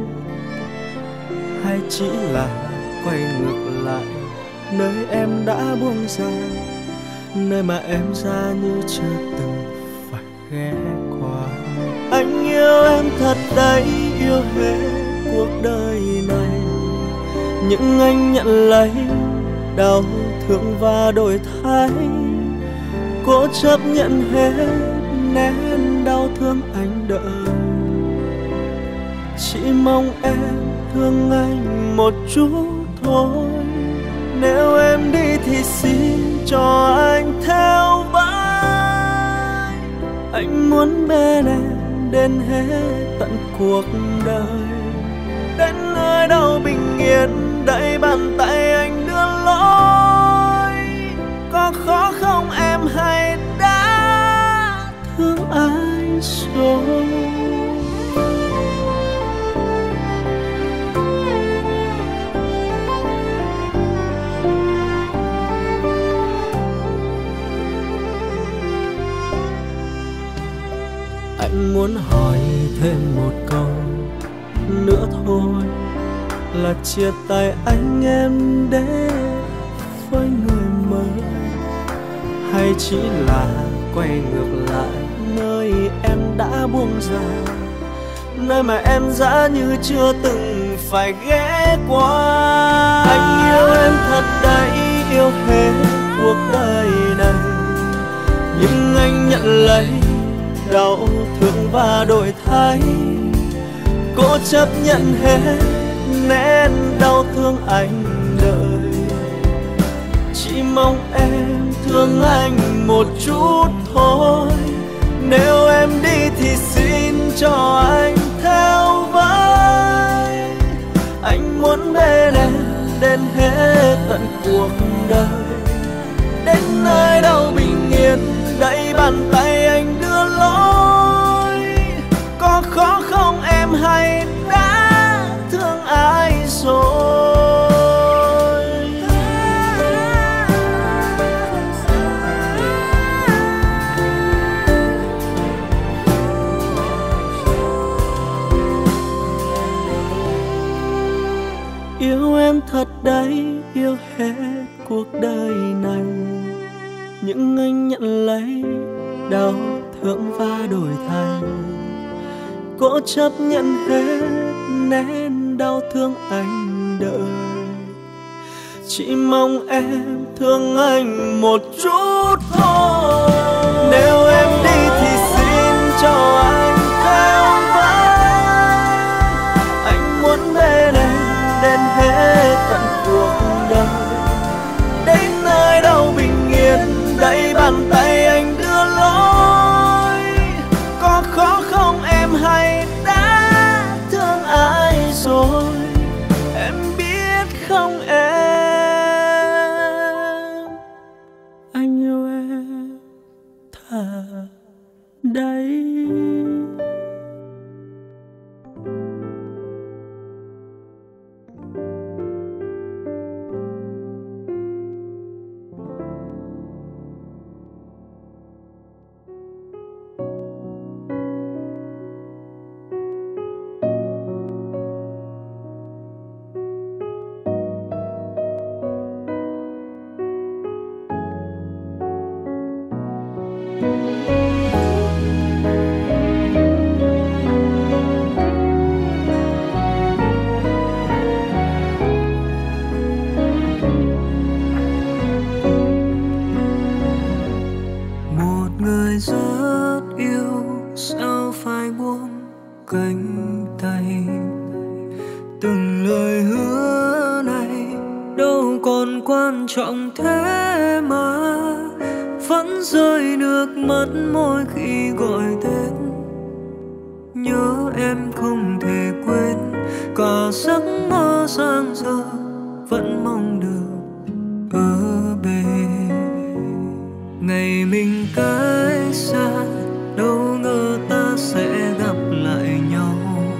S1: hay chỉ là quay ngược lại nơi em đã buông ra, nơi mà em ra như chưa từng phải ghé qua. Anh yêu em thật đấy, yêu hết cuộc đời này, nhưng anh nhận lấy đau thương và đổi thay, cố chấp nhận hết nén đau thương anh đợi. Chỉ mong em thương anh một chút thôi, nếu em đi thì xin cho anh theo vai. Anh muốn bên em đến hết tận cuộc đời, đến nơi đâu bình yên đẩy bàn tay anh đưa lối. Có khó không em hay đã thương ai rồi? Anh muốn hỏi thêm một câu nữa thôi, là chia tay anh em để với người mới, hay chỉ là quay ngược lại nơi em đã buông ra, nơi mà em dã như chưa từng phải ghé qua. Anh yêu em thật đấy, yêu hết cuộc đời này, nhưng anh nhận lấy đau thương và đổi thay, cố chấp nhận hết nén đau thương anh đợi. Chỉ mong em thương anh một chút thôi, nếu em đi thì xin cho anh theo vai. Anh muốn bên em đến hết tận cuộc đời, đến nơi đâu bình yên đẩy bàn tay anh đưa lối. khó không em hay đã thương ai rồi? Yêu em thật đấy, yêu hết cuộc đời này, nhưng anh nhận lấy đau thương và đổi thay. Cố chấp nhận hết nên đau thương anh đợi, chỉ mong em thương anh một chút thôi. Nếu em đi thì xin cho anh theo vai, anh muốn bên em đến hết tận cuộc đời. Đến nơi đâu bình yên, đẩy bàn tay anh đưa lối. Có khó không em hay đã thương ai rồi? Em biết không em, anh yêu em thật đấy.
S4: Rất yêu sao phải buông cánh tay, từng lời hứa này đâu còn quan trọng thế mà vẫn rơi nước mắt mỗi khi gọi tên. Nhớ em không thể quên, cả giấc mơ giang dở vẫn mong được ở bên. Ngày mình cách xa, đâu ngờ ta sẽ gặp lại nhau.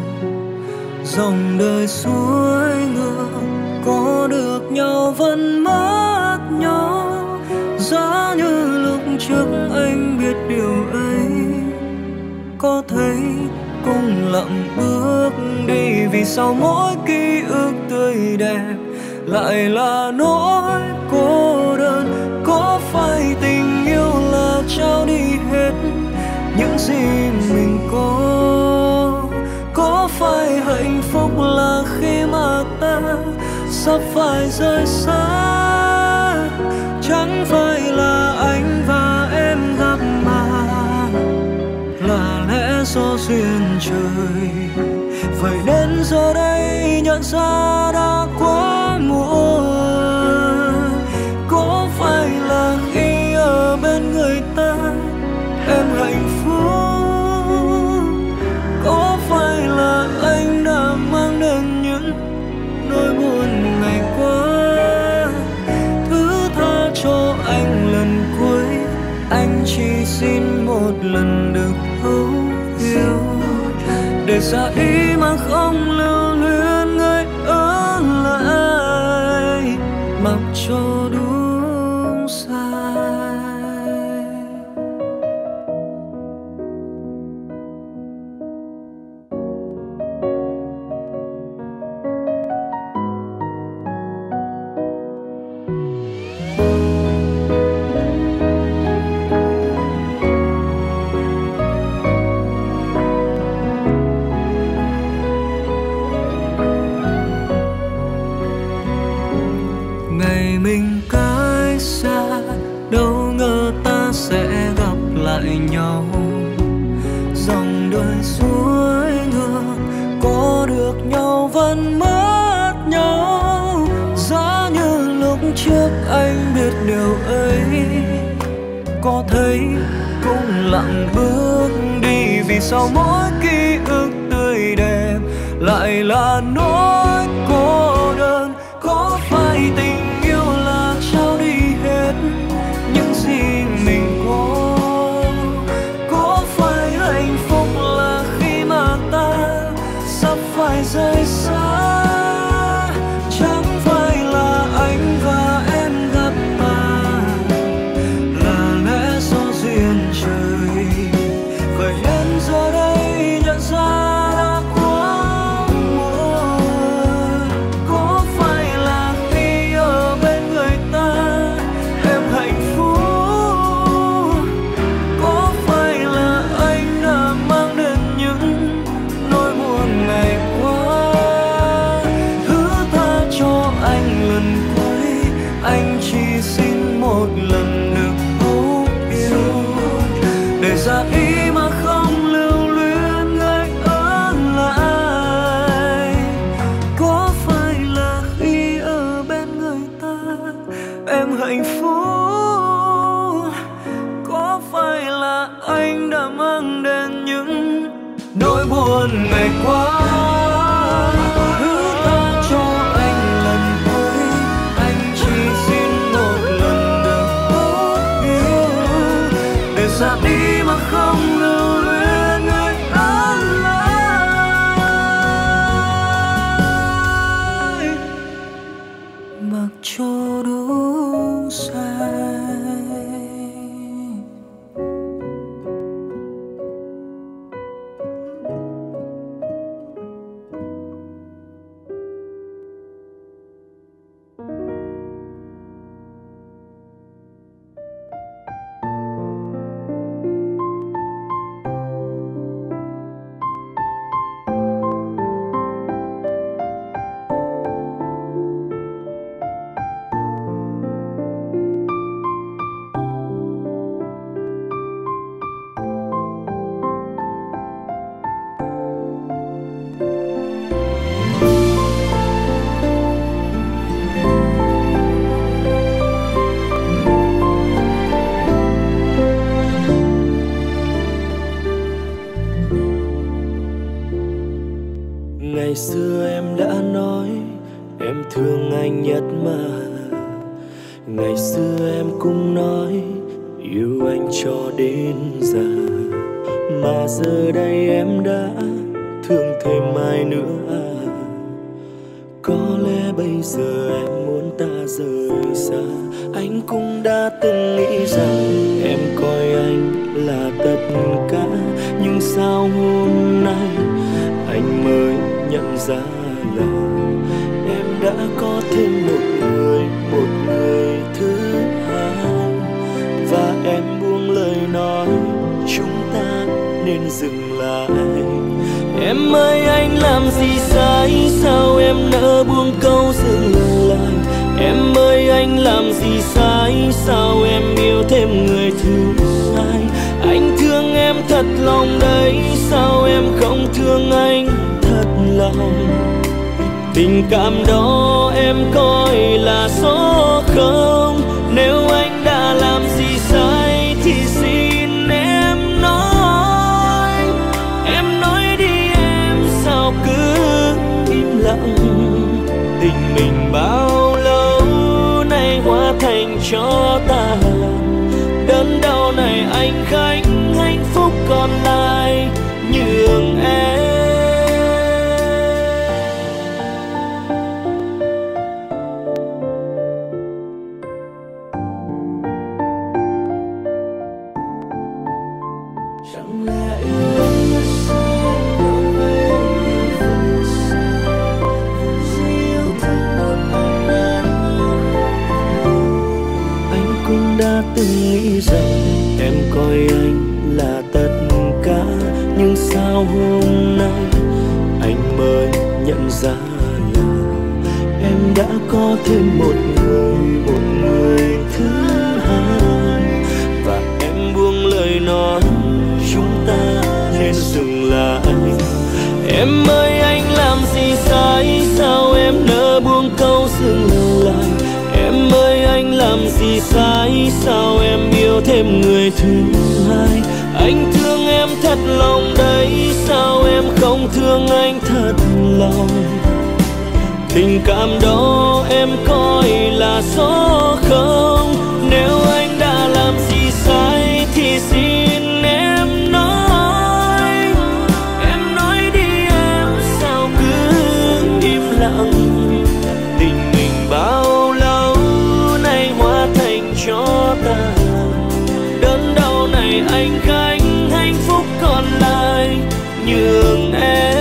S4: Dòng đời xuôi ngược, có được nhau vẫn mất nhau. Giá như lúc trước anh biết điều ấy, có thấy cùng lặng bước đi. Vì sao mỗi ký ức tươi đẹp lại là nỗi cô đơn? Có phải tình yêu là trao đi hết những gì mình có? Có phải hạnh phúc là khi mà ta sắp phải rời xa? Chẳng phải là anh và em gặp mà là lẽ do duyên trời. Vậy đến giờ đây nhận ra đã quá muộn. Có phải là khi ở bên người ta em hạnh phúc? Có phải là anh đã mang đến những nỗi buồn ngày qua? Thứ tha cho anh lần cuối, anh chỉ xin một lần được thấu hiểu, để ra ý mà không lưu luyến người ở lại, mặc cho đúng sai. Ngày mình cách xa, đâu ngờ ta sẽ gặp lại nhau. Dòng đời xuôi ngược, có được nhau vẫn mất nhau. Giá như lúc trước anh biết điều ấy, có thấy cũng lặng bước đi. Vì sao mỗi ký ức tươi đẹp lại là nỗi cô đơn? Có phải tình yêu là trao đi hết những gì mình có? Có phải hạnh phúc là khi mà ta buồn ngày qua. Thứ tha cho anh lần cuối, anh chỉ xin một lần được tốt yêu, để xa đi mà không lưu luyến người ở lại, mặc cho đủ sai.
S1: Ngày xưa em đã nói em thương anh nhất mà. Ngày xưa em cũng nói yêu anh cho đến già. Mà giờ đây em đã thương thêm ai nữa à? Có lẽ bây giờ em muốn ta rời xa. Anh cũng đã từng nghĩ rằng em coi anh là tất cả. Nhưng sao hôm nay anh mới nhận ra là em đã có thêm một người thứ hai. Và em buông lời nói chúng ta nên dừng lại. Em ơi anh làm gì sai, sao em nỡ buông câu dừng lại. Em ơi anh làm gì sai, sao em yêu thêm người thứ hai. Anh thương em thật lòng đấy, sao em không thương anh thật lòng. Tình cảm đó em coi là số không. Nếu anh đã làm gì sai thì xin em nói. Em nói đi em, sao cứ im lặng. Tình mình bao lâu nay hóa thành cho tàn. Đớn đau này anh gánh, hạnh phúc còn lại nhường em. Chẳng lẽ yêu anh là sao đâu về vui sao. Vì yêu thương một ai đó. Anh cũng đã từng nghĩ rằng em coi anh là tất cả. Nhưng sao hôm nay anh mới nhận ra là em đã có thêm một người thứ hai. Và em buông lời nói chúng ta nên dừng lại. Em ơi anh làm gì sai, sao em nỡ buông câu dừng lại. Em ơi anh làm gì sai, sao em yêu thêm người thứ hai. Anh thương em thật lòng đấy, sao em không thương anh thật lòng. Tình cảm đó em coi là số không. Nếu anh đã làm gì sai thì xin em nói. Em nói đi em, sao cứ im lặng. Tình mình bao lâu nay hóa thành cho tàn. Đớn đau này anh gánh, hạnh phúc còn lại nhường em.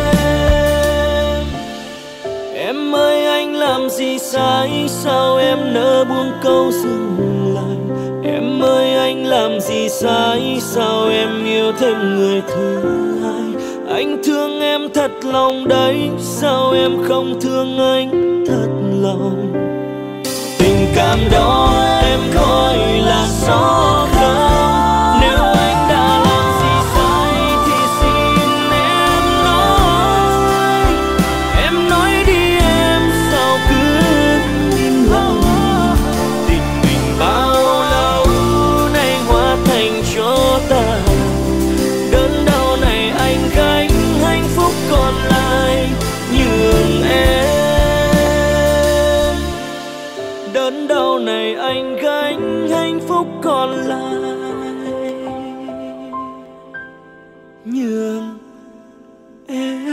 S1: Em ơi anh làm gì sai, sao em nỡ buông câu dừng lại. Em ơi anh làm gì sai, sao em yêu thêm người thứ hai. Anh thương em thật lòng đấy, sao em không thương anh thật lòng. Tình cảm đó em coi là số không. Nếu anh đã làm gì sai thì xin em nói. Em nói đi em, sao cứ im lặng. Tình mình bao lâu nay hóa thành cho tàn. Đớn đau này anh gánh, sau này anh gánh hạnh phúc còn lại, nhường em.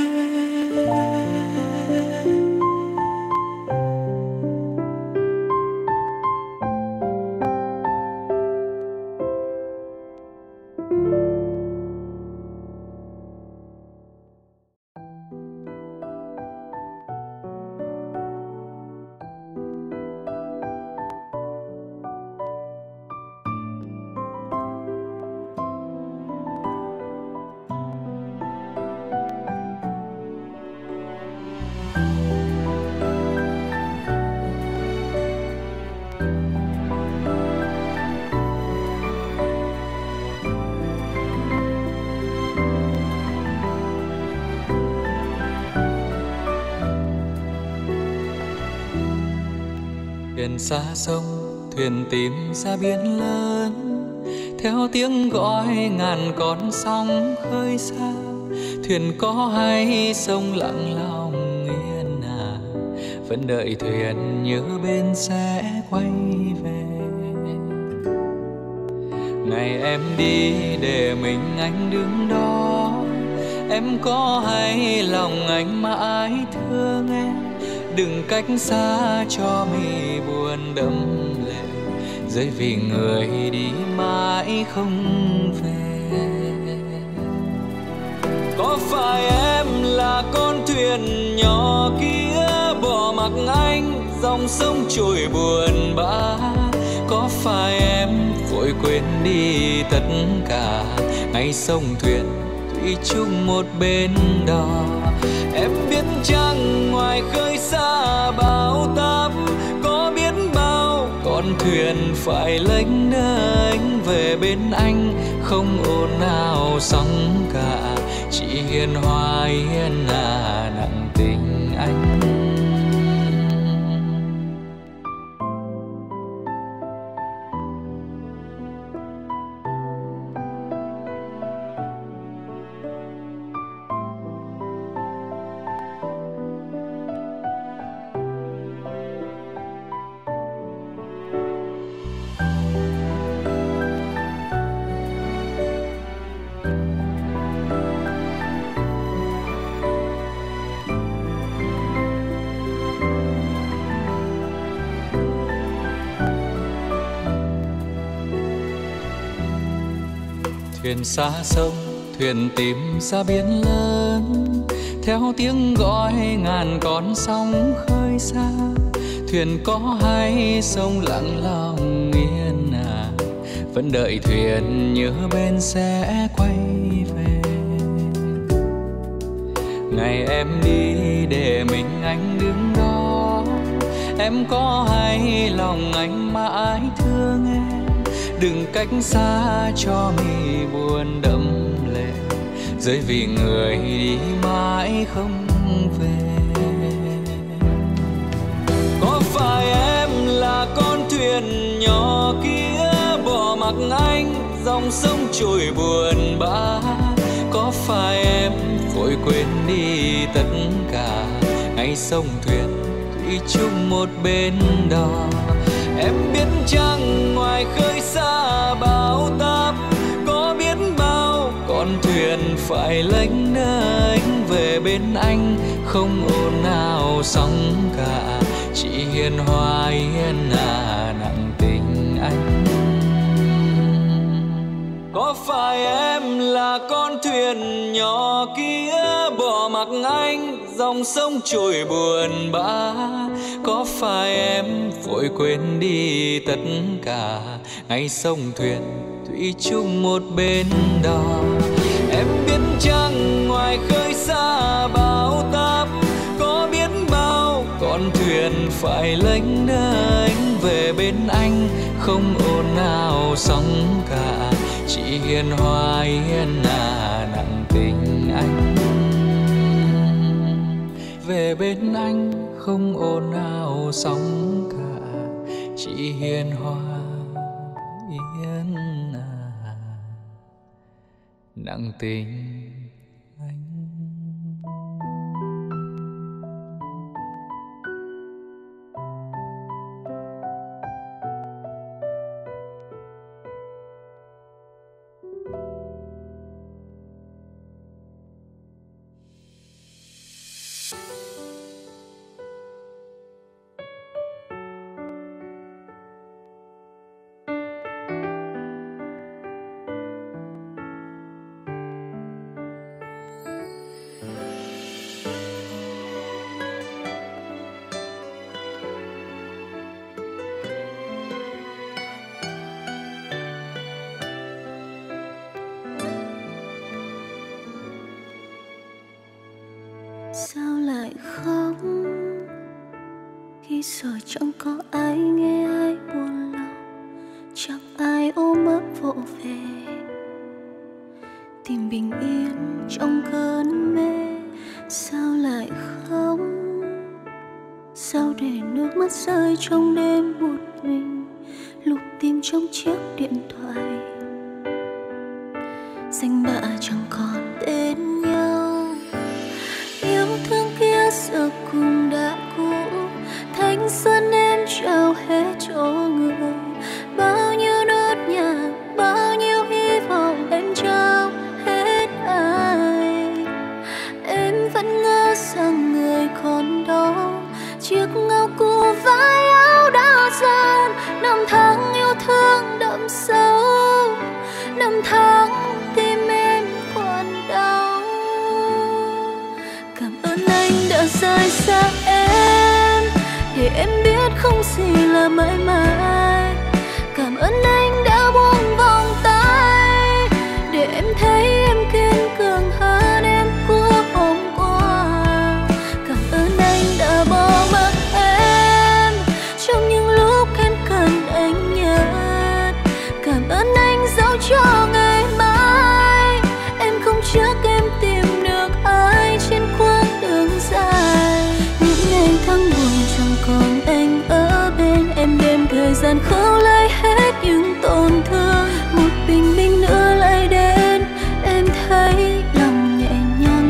S2: Thuyền xa sông, thuyền tìm ra biển lớn, theo tiếng gọi ngàn con sóng khơi xa. Thuyền có hay sông lặng lòng yên à, vẫn đợi thuyền nhớ bên sẽ quay về. Ngày em đi để mình anh đứng đó, em có hay lòng anh mãi thương em. Đừng cách xa cho mi buồn đẫm lệ, rơi vì người đi mãi không về. Có phải em là con thuyền nhỏ kia bỏ mặc anh dòng sông trôi buồn bã? Có phải em vội quên đi tất cả ngày sông thuyền thủy chung một bên đò? Em biết chăng ngoài khơi xa bão táp có biết bao con thuyền phải lênh đênh về bên anh, không ồn ào sóng cả, chỉ hiền hòa hiền à nặng tình anh. Thuyền xa sông, thuyền tìm ra biển lớn, theo tiếng gọi ngàn con sóng khơi xa. Thuyền có hay sông lặng lòng yên à, vẫn đợi thuyền nhớ bên sẽ quay về. Ngày em đi để mình anh đứng đó, em có hay lòng anh mãi thương em. Đừng cách xa cho mi buồn đẫm lệ, rơi vì người đi mãi không về. Có phải em là con thuyền nhỏ kia bỏ mặc anh dòng sông trôi buồn bã? Có phải em vội quên đi tất cả ngày sông thuyền thủy chung một bên đò? Em biết chăng ngoài khơi xa bão táp có biết bao con thuyền phải lênh đênh về bên anh, không ồn ào sóng cả, chỉ hiền hòa hiền à nặng tình anh. Có phải em là con thuyền nhỏ kia bỏ mặc anh dòng sông trôi buồn bã? Có phải em vội quên đi tất cả ngày sông thuyền thủy chung một bên đò? Em biết chăng ngoài khơi xa bão táp có biết bao con thuyền phải lênh đênh về bên anh, không ồn ào sóng cả, chỉ hiền hòa hiền à nặng tình anh. Về bên anh không ồn ào sóng cả, chỉ hiền hòa hiền à nặng tình anh.
S3: Sao lại khóc khi rồi chẳng có ai nghe ai buồn lòng, chẳng ai ôm ấp vỗ về tìm bình yên trong cơn mê. Sao lại khóc, sao để nước mắt rơi trong đêm một mình, lục tìm trong chiếc điện thoại danh bạ chẳng còn tên nhau. Yêu thương kia giờ cùng đã cũ, thanh xuân em trao hết cho người. Bao nhiêu nốt nhạc, bao nhiêu hy vọng em trao hết ai. Em vẫn ngỡ rằng người còn đó, chiếc áo cũ vai áo đã dần. Năm tháng yêu thương đậm sâu, năm tháng tim em còn đau. Cảm ơn anh đã rời xa em, để em biết không gì là mãi mãi. Cảm ơn anh đã buông vòng tay, để em thấy em kiên cường hơn em của hôm qua. Cảm ơn anh đã bỏ mặc em trong những lúc em cần anh nhất. Cảm ơn anh dẫu cho ngày mai em không chắc em tìm được ai trên quãng đường dài. Những ngày tháng buồn chẳng còn anh ở bên em, đêm thời gian khâu lấy hết những tổn thương. Một bình minh nữa lại đến, em thấy lòng nhẹ nhàng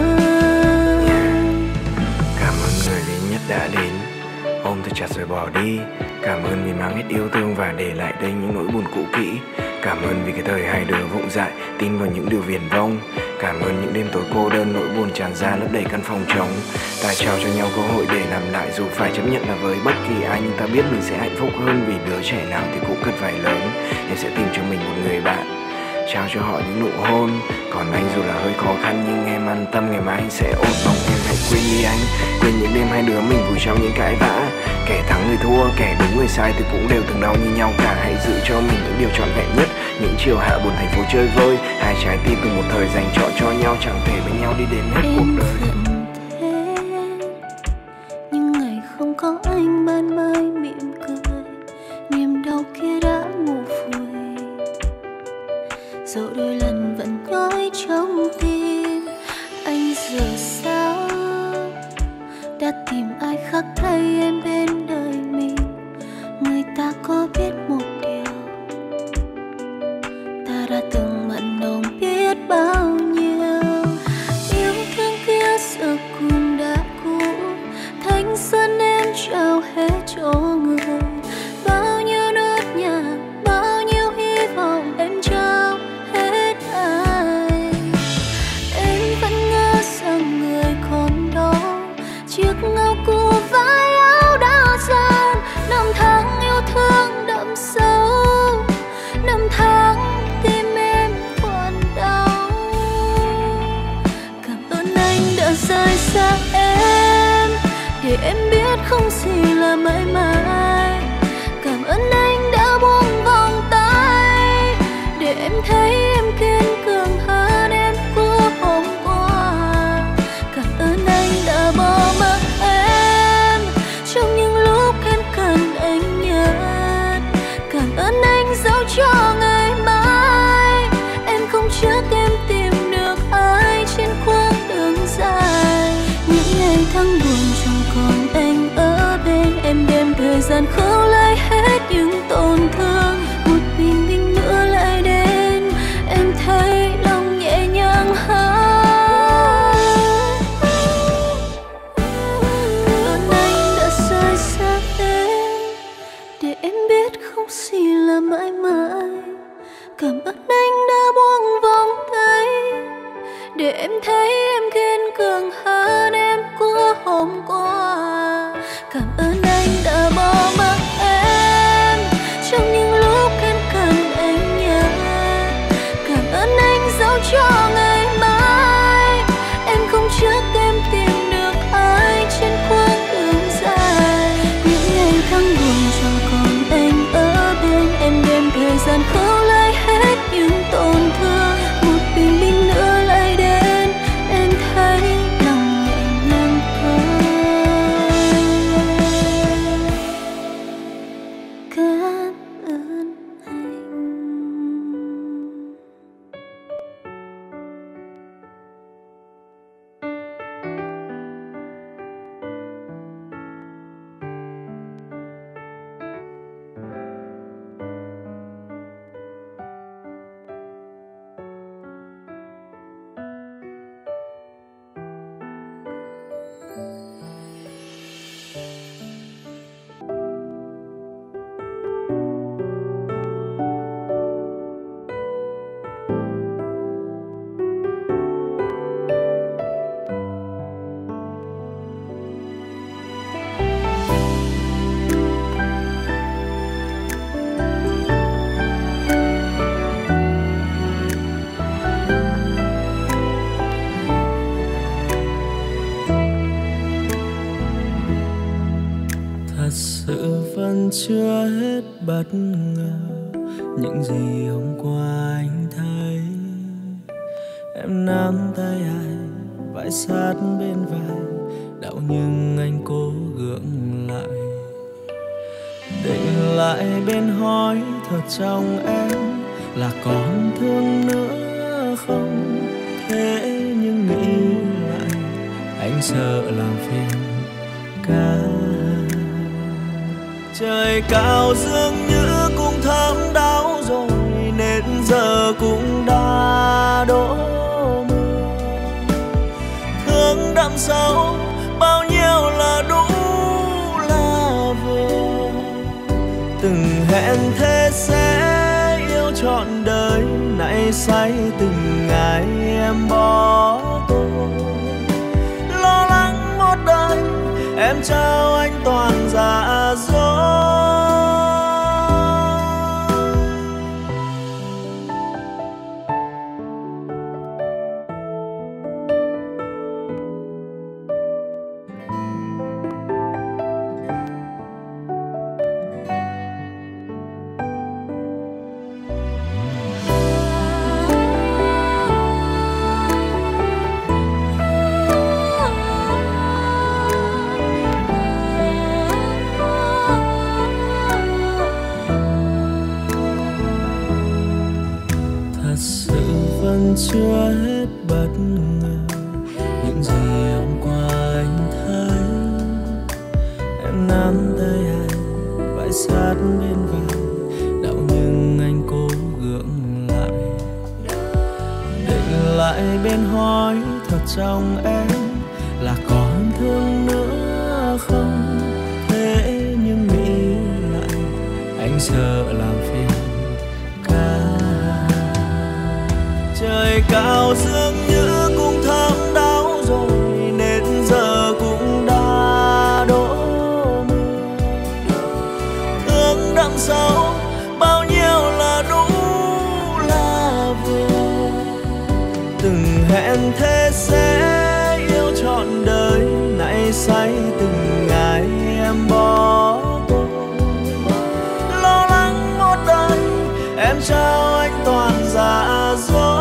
S3: hơn.
S6: Cảm ơn người duy nhất đã đến, ôm thật chặt rồi bỏ đi. Cảm ơn vì mang hết yêu thương và để lại đây những nỗi buồn cũ kỹ. Cảm ơn vì cái thời hai đứa vụng dại tin vào những điều viển vông. Cảm ơn những đêm tối cô đơn, nỗi buồn tràn ra lấp đầy căn phòng trống. Ta trao cho nhau cơ hội để làm lại, dù phải chấp nhận là với bất kỳ ai, nhưng ta biết mình sẽ hạnh phúc hơn, vì đứa trẻ nào thì cũng cần phải lớn. Em sẽ tìm cho mình một người bạn, trao cho họ những nụ hôn. Còn anh dù là hơi khó khăn nhưng em an tâm, ngày mai anh sẽ ổn bồng. Em hãy quên đi anh, quên những đêm hai đứa mình vùi trong những cãi vã. Kẻ thắng người thua, kẻ đúng người sai thì cũng đều từng đau như nhau cả. Hãy giữ cho mình những điều trọn vẹn nhất, những chiều hạ buồn thành phố chơi vơi. Hai trái tim từ một thời dành trọn cho nhau, chẳng thể bên nhau đi đến hết cuộc đời.
S3: Nhưng ngày không có anh ban mai mỉm cười, niềm đau kia đã ngủ vùi. Dẫu đôi lần vẫn nhói trong tim, anh giờ sao đã tìm ai khác thay em bên đời mình. Người ta có biết một điều, ta đã từng mặn nồng biết bao nhiêu. Yêu thương kia giờ cùng đã cũ, thanh xuân em trao hết cho người. Bao nhiêu nốt nhạc, bao nhiêu hy vọng em trao hết ai. Em vẫn ngỡ rằng người còn đó, chiếc áo cũ vai áo đã dần. Năm tháng yêu thương đậm sâu, năm tháng tim em còn đau. Cảm ơn anh đã rời xa em, để em biết không gì là mãi mãi. Cảm ơn anh đã buông vòng tay, để em thấy em kiên cường hơn em của hôm qua. Cảm ơn anh đã bỏ mặc em trong những lúc em cần anh nhất. Cảm ơn anh dẫu cho ngày mai em không chắc em tìm được ai trên quãng đường dài. Những ngày tháng buồn chẳng còn anh ở bên em, đêm thời gian khâu lấy hết những tổn thương. Một bình minh nữa lại đến, em thấy lòng nhẹ nhàng hơn. Cảm ơn anh đã rời xa em, để em biết không gì là mãi mãi. Cảm ơn anh đã buông vòng tay, để em thấy em kiên cường hơn em của hôm qua. Cảm ơn anh đã bỏ mặc em trong những lúc em cần anh nhất. Cảm ơn anh dẫu cho ngày mai em không chắc em tìm được ai trên quãng đường dài. Những ngày tháng buồn chẳng còn anh ở bên em, đêm thời gian khâu lấy hết những tổn thương. Một bình minh nữa lại đến, em thấy lòng nhẹ
S4: sự vẫn chưa hết bất ngờ những gì hôm qua anh thấy. Em nắm tay anh vai sát bên vai, đau nhưng anh cố gượng lại. Định lại bên hỏi thật trong em là còn thương nữa không. Thế nhưng nghĩ lại anh sợ làm phiền cả. Trời cao dường như cũng thấm đau rồi nên giờ cũng đã đổ mưa. Thương đậm sâu bao nhiêu là đủ là vừa. Từng hẹn thế sẽ yêu trọn đời, nay say từng ngày em bỏ tôi. Lo lắng một đời em trao anh toàn dạ dối. Chưa hết bất ngờ những gì hôm qua anh thấy. Em nắm tay anh vai sát bên vai, đau nhưng anh cố gượng lại. Định lại bên hỏi thật trong em là còn thương nữa không. Thế nhưng nghĩ lại anh sợ làm phiền cả. Trời cao dường như cũng thấm đau rồi nên giờ cũng đã đổ mưa. Thương đậm sâu bao nhiêu là đủ là vừa. Từng hẹn thế sẽ yêu trọn đời, nay say từng ngày em bỏ tôi. Lo lắng một đời em trao anh toàn dạ dối.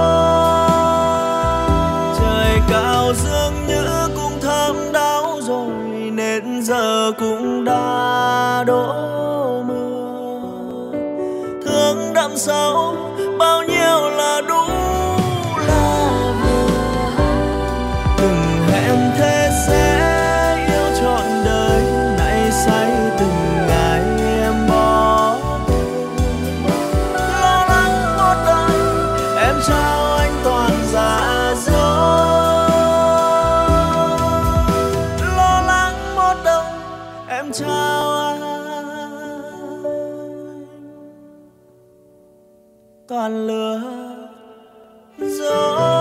S4: Dường như cũng thấm đau rồi nên giờ cũng đã đổ mưa. Thương đậm sâu bao nhiêu là đủ là vừa. Từng hẹn thế sẽ yêu trọn đời, nay say từng ngày em bỏ. Lo lắng một đời em trao anh toàn dạ dối. Chào anh toàn lừa dối.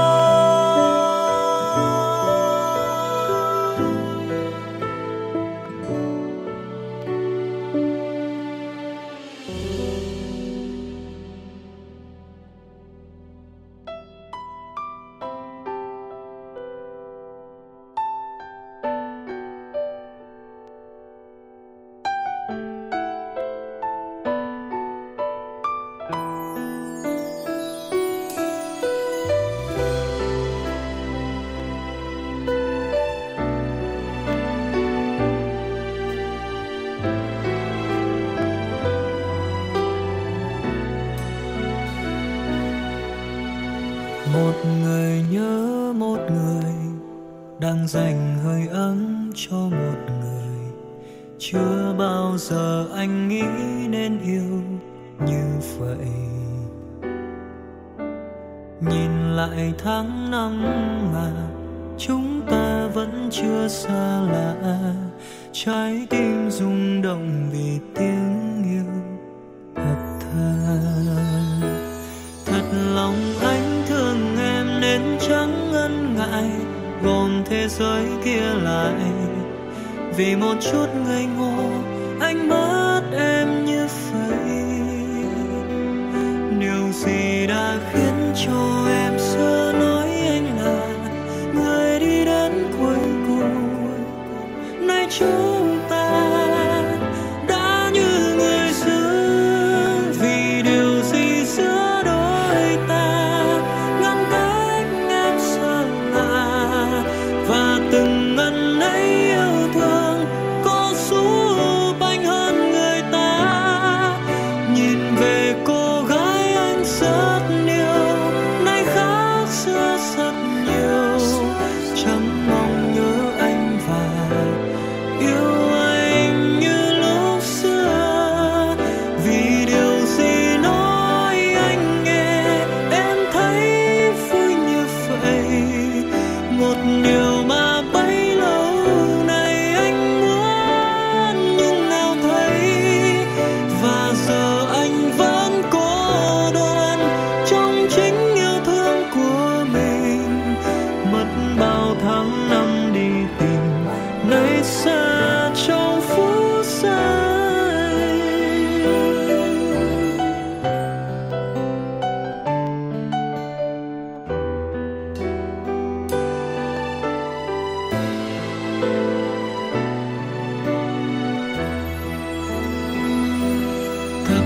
S1: Một người nhớ một người, đang dành hơi ấm cho một người. Chưa bao giờ anh nghĩ nên yêu như vậy. Nhìn lại tháng năm mà chúng ta vẫn chưa xa lạ. Trái tim rung động vì tiếng yêu thật thà. Thật lòng anh thương em nên chẳng ngần ngại gom thế giới kia lại. Vì một chút ngây ngô anh mất em như vậy. Điều gì đã khiến cho em xưa nói anh là người đi đến cuối cùng. Nay chúng ta đã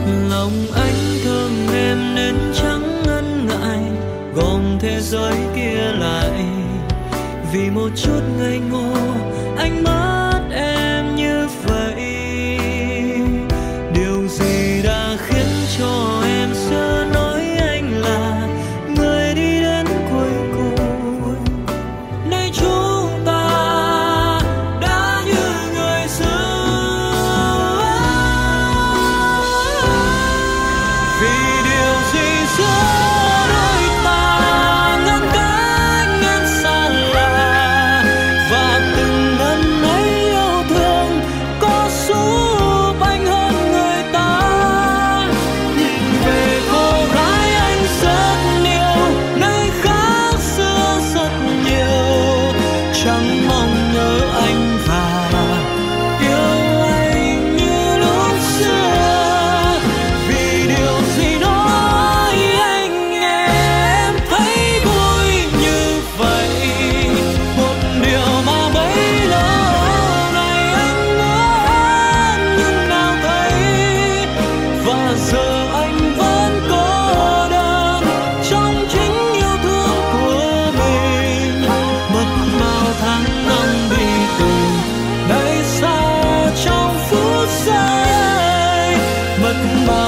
S1: lòng anh thương em nên chẳng ngần ngại gom thế giới kia lại, vì một chút ngây ngô anh mất em như vậy. Điều gì đã khiến cho em xưa nói anh là người đi đến cuối cùng? Nay chúng ta đã như người xưa, vì điều gì giữa đôi ta ngăn cách ngăn xa lạ, và từng lần ấy yêu thương có giúp anh hơn người ta. Nhìn về cô gái anh rất yêu, nơi khác xưa rất nhiều, chẳng mong nhớ anh và yêu anh như lúc xưa. Vì điều gì nói anh nghe em thấy vui như vậy, một điều mà bấy lâu nay anh muốn nhưng nào thấy. Và giờ anh vẫn cô đơn trong chính yêu thương của mình, mất bao tháng năm bị tình đầy xa trong phút giây, mất bao